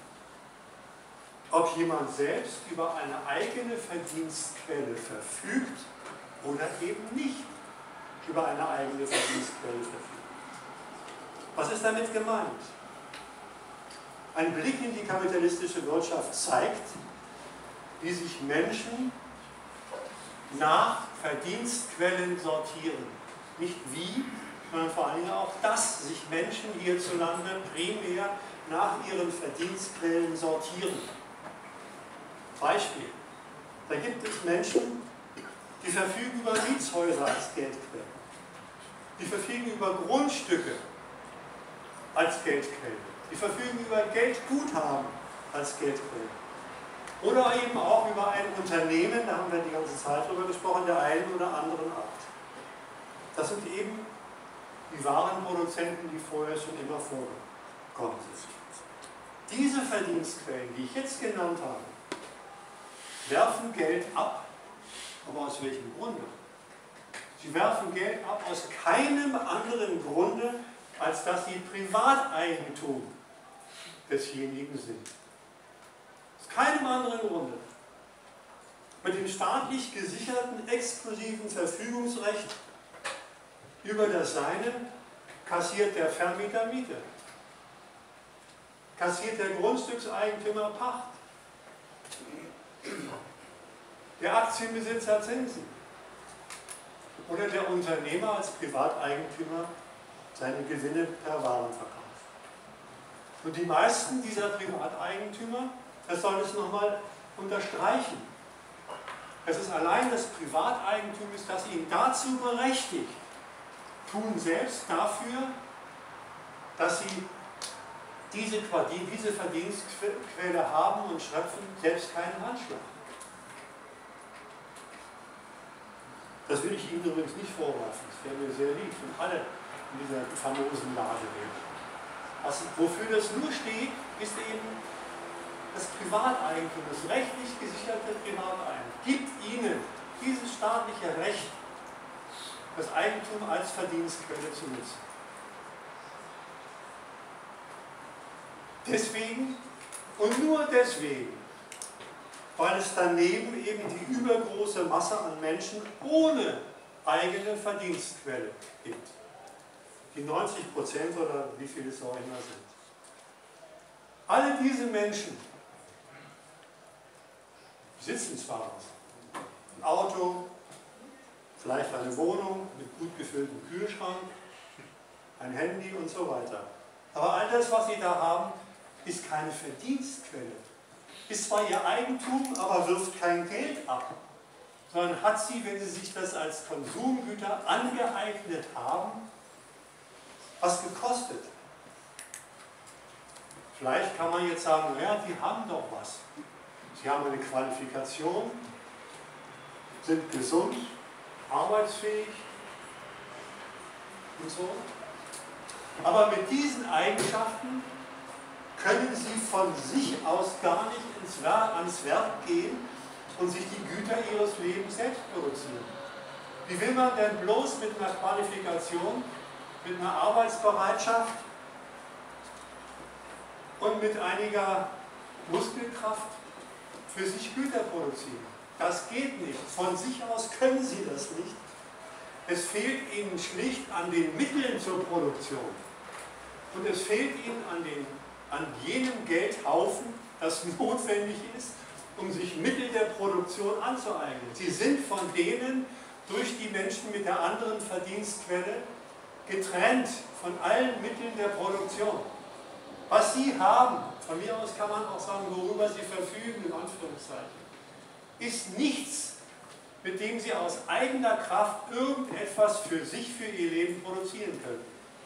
S1: ob jemand selbst über eine eigene Verdienstquelle verfügt oder eben nicht über eine eigene Verdienstquelle verfügen. Was ist damit gemeint? Ein Blick in die kapitalistische Wirtschaft zeigt, wie sich Menschen nach Verdienstquellen sortieren. Nicht wie, sondern vor allem auch, dass sich Menschen hierzulande primär nach ihren Verdienstquellen sortieren. Beispiel: Da gibt es Menschen, die verfügen über Mietshäuser als Geldquelle. Die verfügen über Grundstücke als Geldquelle. Die verfügen über Geldguthaben als Geldquelle. Oder eben auch über ein Unternehmen, da haben wir die ganze Zeit drüber gesprochen, der einen oder anderen Art. Das sind eben die Warenproduzenten, die vorher schon immer vorgekommen sind. Diese Verdienstquellen, die ich jetzt genannt habe, werfen Geld ab. Aber aus welchem Grunde? Sie werfen Geld ab aus keinem anderen Grunde, als dass sie Privateigentum desjenigen sind. Aus keinem anderen Grunde. Mit dem staatlich gesicherten exklusiven Verfügungsrecht über das Seine kassiert der Vermieter Miete. Kassiert der Grundstückseigentümer Pacht. Der Aktienbesitzer Zinsen. Oder der Unternehmer als Privateigentümer seine Gewinne per Warenverkauf. Und die meisten dieser Privateigentümer, das soll es nochmal unterstreichen, es ist allein das Privateigentum, ist, das ihn dazu berechtigt, tun selbst dafür, dass sie diese, diese Verdienstquelle haben und schöpfen selbst keinen Handschlag. Das will ich Ihnen übrigens nicht vorwerfen, das wäre mir sehr lieb, wenn alle in dieser famosen Lage wären. Also, wofür das nur steht, ist eben das Privateigentum, das rechtlich gesicherte Privateigentum, gibt Ihnen dieses staatliche Recht, das Eigentum als Verdienstquelle zu nutzen. Deswegen und nur deswegen, weil es daneben eben die übergroße Masse an Menschen ohne eigene Verdienstquelle gibt. Die neunzig Prozent oder wie viele es auch immer sind. Alle diese Menschen besitzen zwar was, ein Auto, vielleicht eine Wohnung mit gut gefülltem Kühlschrank, ein Handy und so weiter. Aber all das, was sie da haben, ist keine Verdienstquelle. Ist zwar ihr Eigentum, aber wirft kein Geld ab, sondern hat sie, wenn sie sich das als Konsumgüter angeeignet haben, was gekostet. Vielleicht kann man jetzt sagen, naja, die haben doch was. Sie haben eine Qualifikation, sind gesund, arbeitsfähig und so. Aber mit diesen Eigenschaften können sie von sich aus gar nicht ins Werk, ans Werk gehen und sich die Güter ihres Lebens selbst produzieren. Wie will man denn bloß mit einer Qualifikation, mit einer Arbeitsbereitschaft und mit einiger Muskelkraft für sich Güter produzieren? Das geht nicht. Von sich aus können sie das nicht. Es fehlt ihnen schlicht an den Mitteln zur Produktion. Und es fehlt ihnen an, den, an jenem Geldhaufen, das notwendig ist, um sich Mittel der Produktion anzueignen. Sie sind von denen durch die Menschen mit der anderen Verdienstquelle getrennt von allen Mitteln der Produktion. Was sie haben, von mir aus kann man auch sagen, worüber sie verfügen, in Anführungszeichen, ist nichts, mit dem sie aus eigener Kraft irgendetwas für sich, für ihr Leben produzieren können.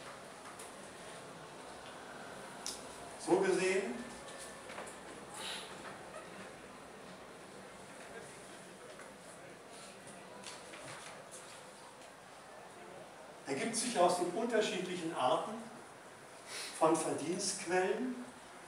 S1: So gesehen ergibt sich aus den unterschiedlichen Arten von Verdienstquellen,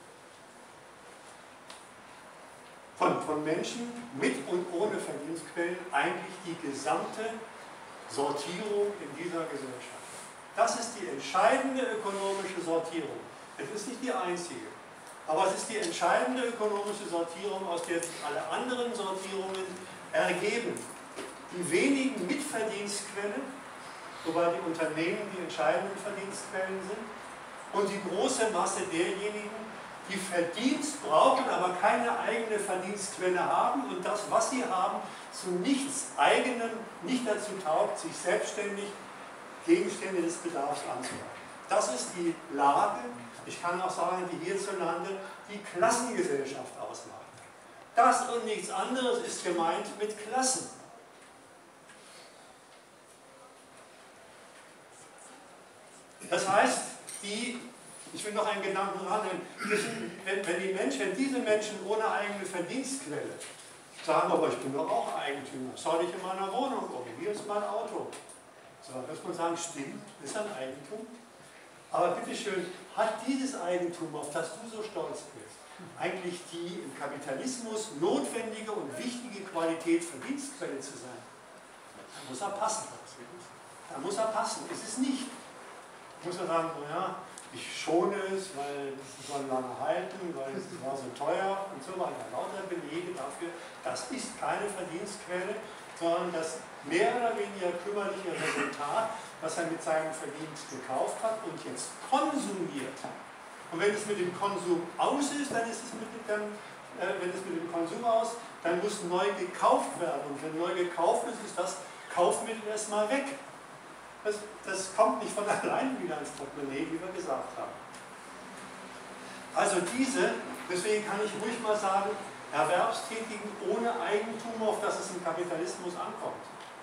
S1: von, von Menschen mit und ohne Verdienstquellen eigentlich die gesamte Sortierung in dieser Gesellschaft. Das ist die entscheidende ökonomische Sortierung. Es ist nicht die einzige, aber es ist die entscheidende ökonomische Sortierung, aus der sich alle anderen Sortierungen ergeben, die wenigen Mitverdienstquellen, wobei die Unternehmen die entscheidenden Verdienstquellen sind, und die große Masse derjenigen, die Verdienst brauchen, aber keine eigene Verdienstquelle haben und das, was sie haben, zu nichts Eigenem nicht dazu taugt, sich selbstständig Gegenstände des Bedarfs anzureichen. Das ist die Lage, ich kann auch sagen, die hierzulande die Klassengesellschaft ausmacht. Das und nichts anderes ist gemeint mit Klassen. Das heißt, die, ich will noch einen Gedanken rannehmen, wenn, wenn die Menschen, wenn diese Menschen ohne eigene Verdienstquelle sagen, aber ich bin doch auch Eigentümer, schau dich in meiner Wohnung um, hier ist mein Auto. So, da muss man sagen, stimmt, ist ein Eigentum. Aber bitteschön, hat dieses Eigentum, auf das du so stolz bist, eigentlich die im Kapitalismus notwendige und wichtige Qualität Verdienstquelle zu sein? Da muss er passen. Da muss er passen. Ist es nicht. Da muss er sagen, naja, ich schone es, weil es soll lange halten, weil es war so teuer und so weiter. Lauter Belege dafür, das ist keine Verdienstquelle, sondern das mehr oder weniger kümmerliche Resultat, was er mit seinem Verdienst gekauft hat und jetzt konsumiert. Und wenn es mit dem Konsum aus ist, dann ist es mit dem, äh, wenn es mit dem Konsum aus, dann muss neu gekauft werden. Und wenn neu gekauft ist, ist das Kaufmittel erstmal weg. Das, das kommt nicht von allein wieder ins Portemonnaie, wie wir gesagt haben. Also diese, deswegen kann ich ruhig mal sagen, Erwerbstätigen ohne Eigentum, auf das es im Kapitalismus ankommt.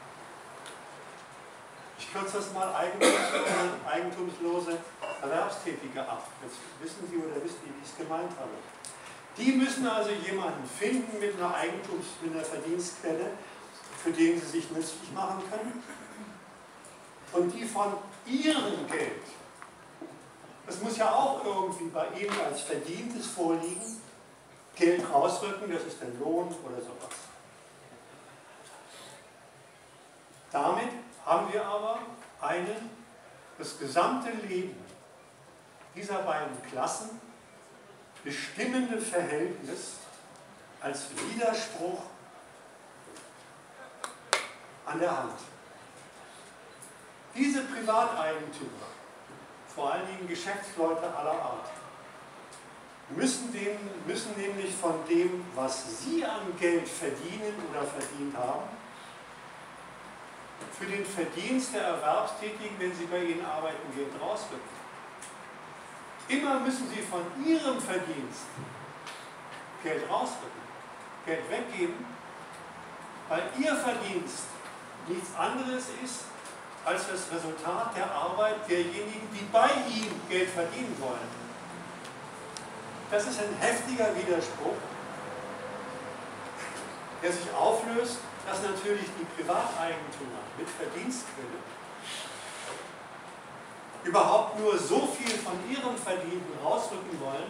S1: Ich kürze das mal eigentumslose, eigentumslose Erwerbstätige ab. Jetzt wissen Sie oder wisst ihr, wie ich es gemeint habe. Die müssen also jemanden finden mit einer Eigentums-, mit einer Verdienstquelle, für den sie sich nützlich machen können. Und die von ihrem Geld, das muss ja auch irgendwie bei ihnen als Verdientes vorliegen, Geld rausrücken, das ist der Lohn oder sowas. Damit haben wir aber einen, das gesamte Leben dieser beiden Klassen bestimmende Verhältnis als Widerspruch an der Hand. Diese Privateigentümer, vor allen Dingen Geschäftsleute aller Art, müssen, dem, müssen nämlich von dem, was sie an Geld verdienen oder verdient haben, für den Verdienst der Erwerbstätigen, wenn sie bei ihnen arbeiten, Geld rausrücken. Immer müssen sie von ihrem Verdienst Geld rausrücken, Geld weggeben, weil ihr Verdienst nichts anderes ist als das Resultat der Arbeit derjenigen, die bei ihm Geld verdienen wollen. Das ist ein heftiger Widerspruch, der sich auflöst, dass natürlich die Privateigentümer mit Verdienstquelle überhaupt nur so viel von ihrem Verdienten rausrücken wollen,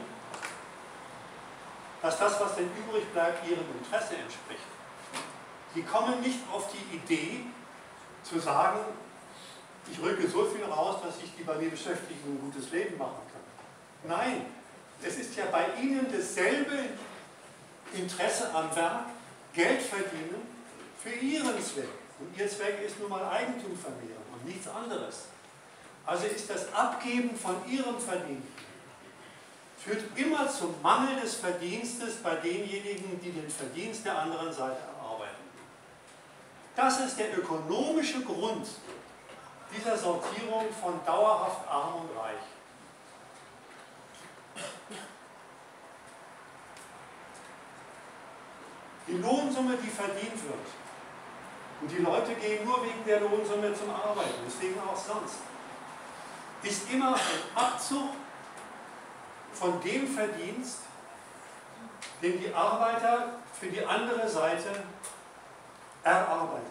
S1: dass das, was denn übrig bleibt, ihrem Interesse entspricht. Sie kommen nicht auf die Idee zu sagen, ich rücke so viel raus, dass sich die bei mir Beschäftigten ein gutes Leben machen können. Nein, es ist ja bei ihnen dasselbe Interesse am Werk, Geld verdienen für ihren Zweck. Und ihr Zweck ist nun mal Eigentumsvermehrung und nichts anderes. Also ist das Abgeben von ihrem Verdienst führt immer zum Mangel des Verdienstes bei denjenigen, die den Verdienst der anderen Seite erarbeiten. Das ist der ökonomische Grund dieser Sortierung von dauerhaft arm und reich. Die Lohnsumme, die verdient wird, und die Leute gehen nur wegen der Lohnsumme zum Arbeiten, deswegen auch sonst, ist immer ein Abzug von dem Verdienst, den die Arbeiter für die andere Seite erarbeiten.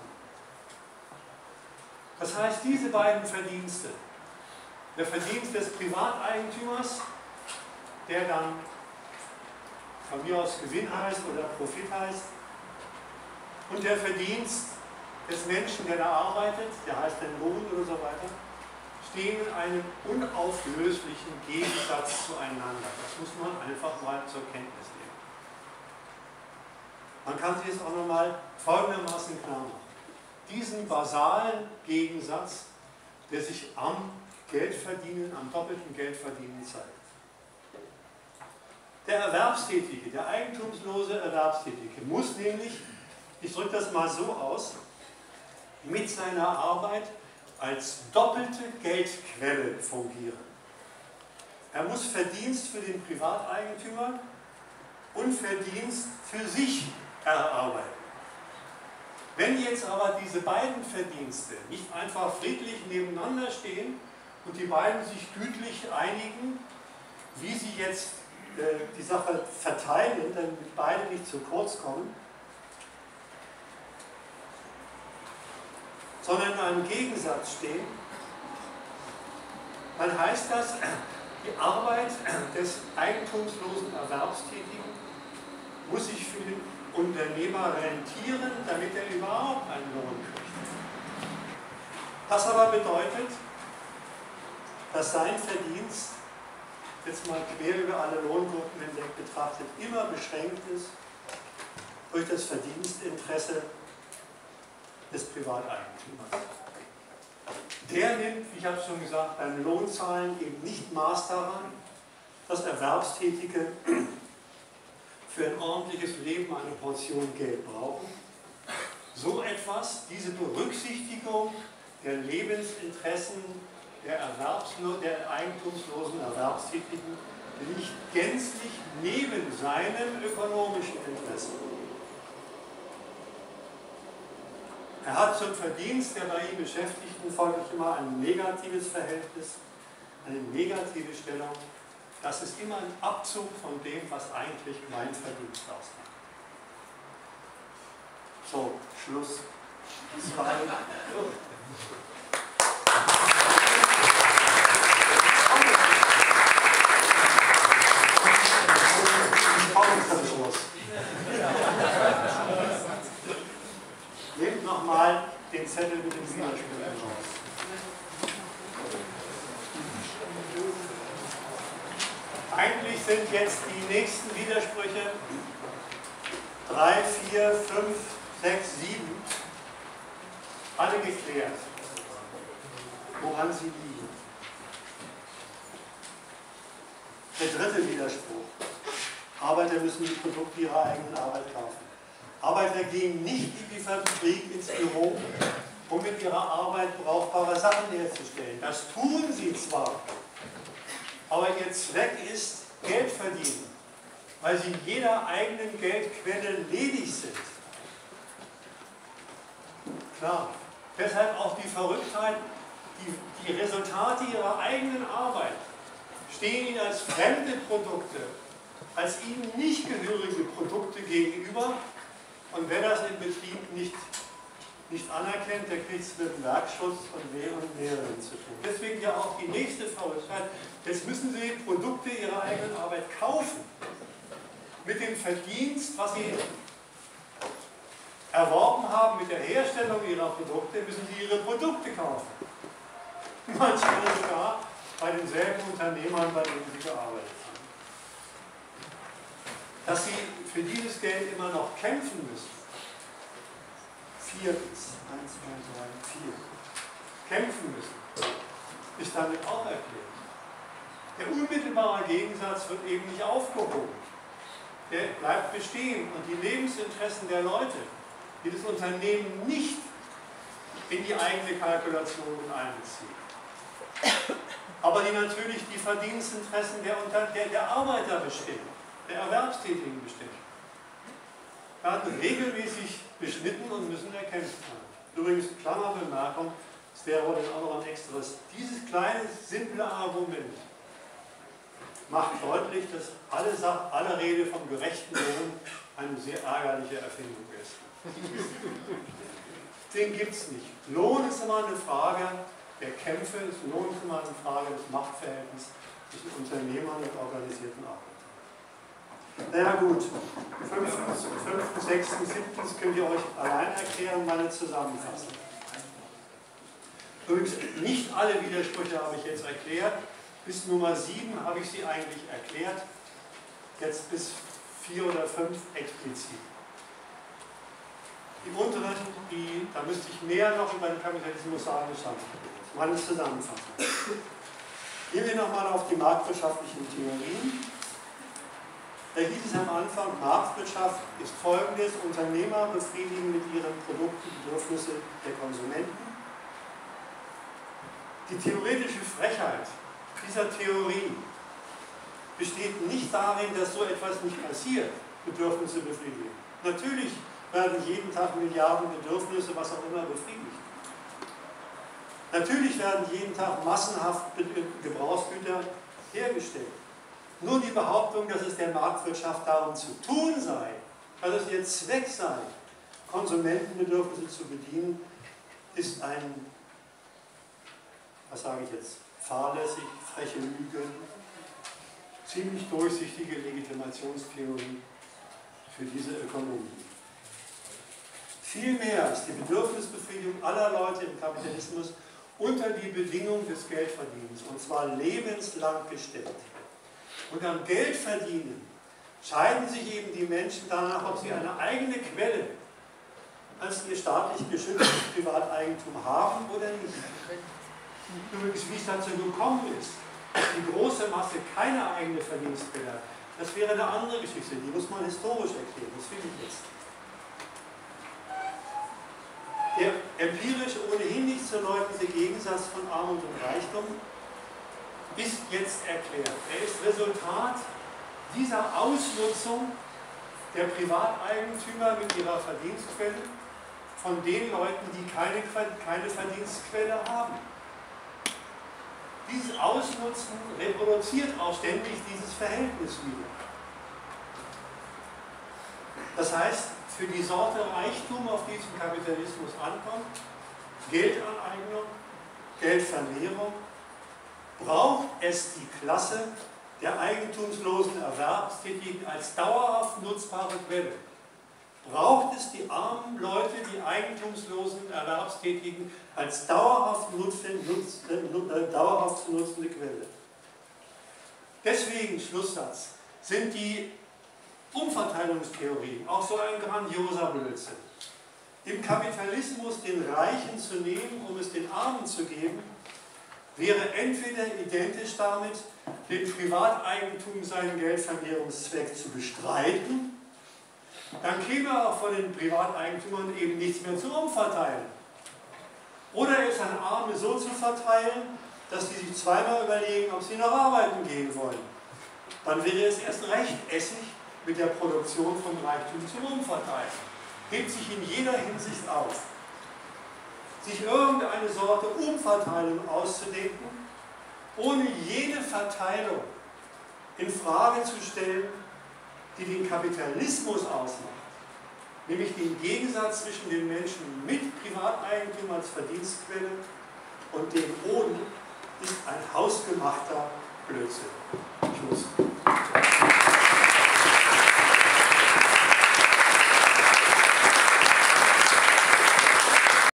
S1: Das heißt, diese beiden Verdienste, der Verdienst des Privateigentümers, der dann von mir aus Gewinn heißt oder Profit heißt, und der Verdienst des Menschen, der da arbeitet, der heißt dann Lohn oder so weiter, stehen in einem unauflöslichen Gegensatz zueinander. Das muss man einfach mal zur Kenntnis nehmen. Man kann sich es auch nochmal folgendermaßen klar machen. diesen basalen Gegensatz, der sich am Geldverdienen, am doppelten Geldverdienen zeigt. Der Erwerbstätige, der eigentumslose Erwerbstätige muss nämlich, ich drücke das mal so aus, mit seiner Arbeit als doppelte Geldquelle fungieren. Er muss Verdienst für den Privateigentümer und Verdienst für sich erarbeiten. Wenn jetzt aber diese beiden Verdienste nicht einfach friedlich nebeneinander stehen und die beiden sich gütlich einigen, wie sie jetzt äh, die Sache verteilen, damit beide nicht zu kurz kommen, sondern in einem Gegensatz stehen, dann heißt das, die Arbeit des eigentumslosen Erwerbstätigen muss sich für den Unternehmer rentieren, damit er überhaupt einen Lohn kriegt. Das aber bedeutet, dass sein Verdienst, jetzt mal quer über alle Lohngruppen hinweg betrachtet, immer beschränkt ist durch das Verdienstinteresse des Privateigentümers. Der nimmt, wie ich habe es schon gesagt, beim Lohnzahlen eben nicht Maß daran, dass Erwerbstätige für ein ordentliches Leben eine Portion Geld brauchen. So etwas, diese Berücksichtigung der Lebensinteressen der, Erwerbslo- der eigentumslosen Erwerbstätigen liegt gänzlich neben seinem ökonomischen Interesse. Er hat zum Verdienst der bei ihm Beschäftigten folglich immer ein negatives Verhältnis, eine negative Stellung. Das ist immer ein Abzug von dem, was eigentlich mein Verdienst ausmacht. So, Schluss. Zwei. Nehmt nochmal den Zettel mit den Widersprüchen raus. Eigentlich sind jetzt die nächsten Widersprüche drei, vier, fünf, sechs, sieben alle geklärt, woran sie liegen. Der dritte Widerspruch. Arbeiter müssen die Produkte ihrer eigenen Arbeit kaufen. Arbeiter gehen nicht in die Fabrik, ins Büro, um mit ihrer Arbeit brauchbare Sachen herzustellen. Das tun sie zwar, aber ihr Zweck ist Geld verdienen, weil sie jeder eigenen Geldquelle ledig sind. Klar, deshalb auch die Verrücktheit, die, die Resultate ihrer eigenen Arbeit stehen ihnen als fremde Produkte, als ihnen nicht gehörige Produkte gegenüber. Und wer das im Betrieb nicht, nicht anerkennt, der kriegt es mit dem Werkschutz und mehr und mehreren zu tun. Deswegen ja auch die nächste Verrücktheit. Jetzt müssen Sie Produkte Ihrer eigenen Arbeit kaufen. Mit dem Verdienst, was Sie erworben haben mit der Herstellung Ihrer Produkte, müssen Sie Ihre Produkte kaufen. Manchmal sogar bei denselben Unternehmern, bei denen Sie gearbeitet haben. Dass Sie für dieses Geld immer noch kämpfen müssen. Viertens, eins, zwei, drei, vier. Kämpfen müssen, ist damit auch erklärt. Der unmittelbare Gegensatz wird eben nicht aufgehoben. Der bleibt bestehen und die Lebensinteressen der Leute, die das Unternehmen nicht in die eigene Kalkulation mit einbeziehen, aber die natürlich die Verdienstinteressen der, der, der Arbeiter bestimmen, der Erwerbstätigen bestimmen, werden regelmäßig beschnitten und müssen erkämpft werden. Übrigens, Klammerbemerkung, es wäre heute auch noch ein extras. Dieses kleine, simple Argument macht deutlich, dass alle, Sache, alle Rede vom gerechten Lohn eine sehr ärgerliche Erfindung ist. Den gibt es nicht. Lohn ist immer eine Frage der Kämpfe, Lohn ist immer eine Frage des Machtverhältnisses zwischen Unternehmern und organisierten Arbeitern. Na ja gut, fünftens, fünftens, sechstens, siebtens könnt ihr euch allein erklären, meine Zusammenfassung. Übrigens, nicht alle Widersprüche habe ich jetzt erklärt. Bis Nummer sieben habe ich sie eigentlich erklärt. Jetzt bis vier oder fünf explizit. Die unteren, die, da müsste ich mehr noch über den Kapitalismus sagen, das habe ich mal zusammenfassen. Gehen wir nochmal auf die marktwirtschaftlichen Theorien. Da hieß es am Anfang, Marktwirtschaft ist folgendes: Unternehmer befriedigen mit ihren Produkten die Bedürfnisse der Konsumenten. Die theoretische Frechheit dieser Theorie besteht nicht darin, dass so etwas nicht passiert, Bedürfnisse befriedigen. Natürlich werden jeden Tag Milliarden Bedürfnisse, was auch immer, befriedigt. Natürlich werden jeden Tag massenhaft Gebrauchsgüter hergestellt. Nur die Behauptung, dass es der Marktwirtschaft darum zu tun sei, dass es ihr Zweck sei, Konsumentenbedürfnisse zu bedienen, ist ein, was sage ich jetzt, fahrlässig, freche Lüge, ziemlich durchsichtige Legitimationstheorie für diese Ökonomie. Vielmehr ist die Bedürfnisbefriedigung aller Leute im Kapitalismus unter die Bedingung des Geldverdienens, und zwar lebenslang gestellt. Und am Geldverdienen scheiden sich eben die Menschen danach, ob sie eine eigene Quelle als ihr staatlich geschütztes Privateigentum haben oder nicht. Übrigens, wie es dazu gekommen ist, die große Masse keine eigene Verdienstquelle hat, das wäre eine andere Geschichte, die muss man historisch erklären, das finde ich jetzt. Der empirisch ohnehin nicht zu leugnende Gegensatz von Armut und Reichtum ist jetzt erklärt. Er ist Resultat dieser Ausnutzung der Privateigentümer mit ihrer Verdienstquelle von den Leuten, die keine, keine Verdienstquelle haben. Dieses Ausnutzen reproduziert auch ständig dieses Verhältnis wieder. Das heißt, für die Sorte Reichtum, auf die es im Kapitalismus ankommt, Geldaneignung, Geldvermehrung, braucht es die Klasse der eigentumslosen Erwerbstätigen als dauerhaft nutzbare Quelle. Braucht es die armen Leute, die eigentumslosen Erwerbstätigen als dauerhaft, nutz, nutz, äh, dauerhaft zu nutzende Quelle. Deswegen, Schlusssatz, sind die Umverteilungstheorien auch so ein grandioser Blödsinn. Im Kapitalismus den Reichen zu nehmen, um es den Armen zu geben, wäre entweder identisch damit, dem Privateigentum seinen Geldvermehrungszweck zu bestreiten, dann käme auch von den Privateigentümern eben nichts mehr zu umverteilen. Oder es an Arme so zu verteilen, dass sie sich zweimal überlegen, ob sie noch arbeiten gehen wollen. Dann wäre es erst recht Essig, mit der Produktion von Reichtum zum Umverteilen. Hebt sich in jeder Hinsicht auf. Sich irgendeine Sorte Umverteilung auszudenken, ohne jede Verteilung in Frage zu stellen, die den Kapitalismus ausmacht, nämlich den Gegensatz zwischen den Menschen mit Privateigentum als Verdienstquelle und dem ohne, ist ein hausgemachter Blödsinn.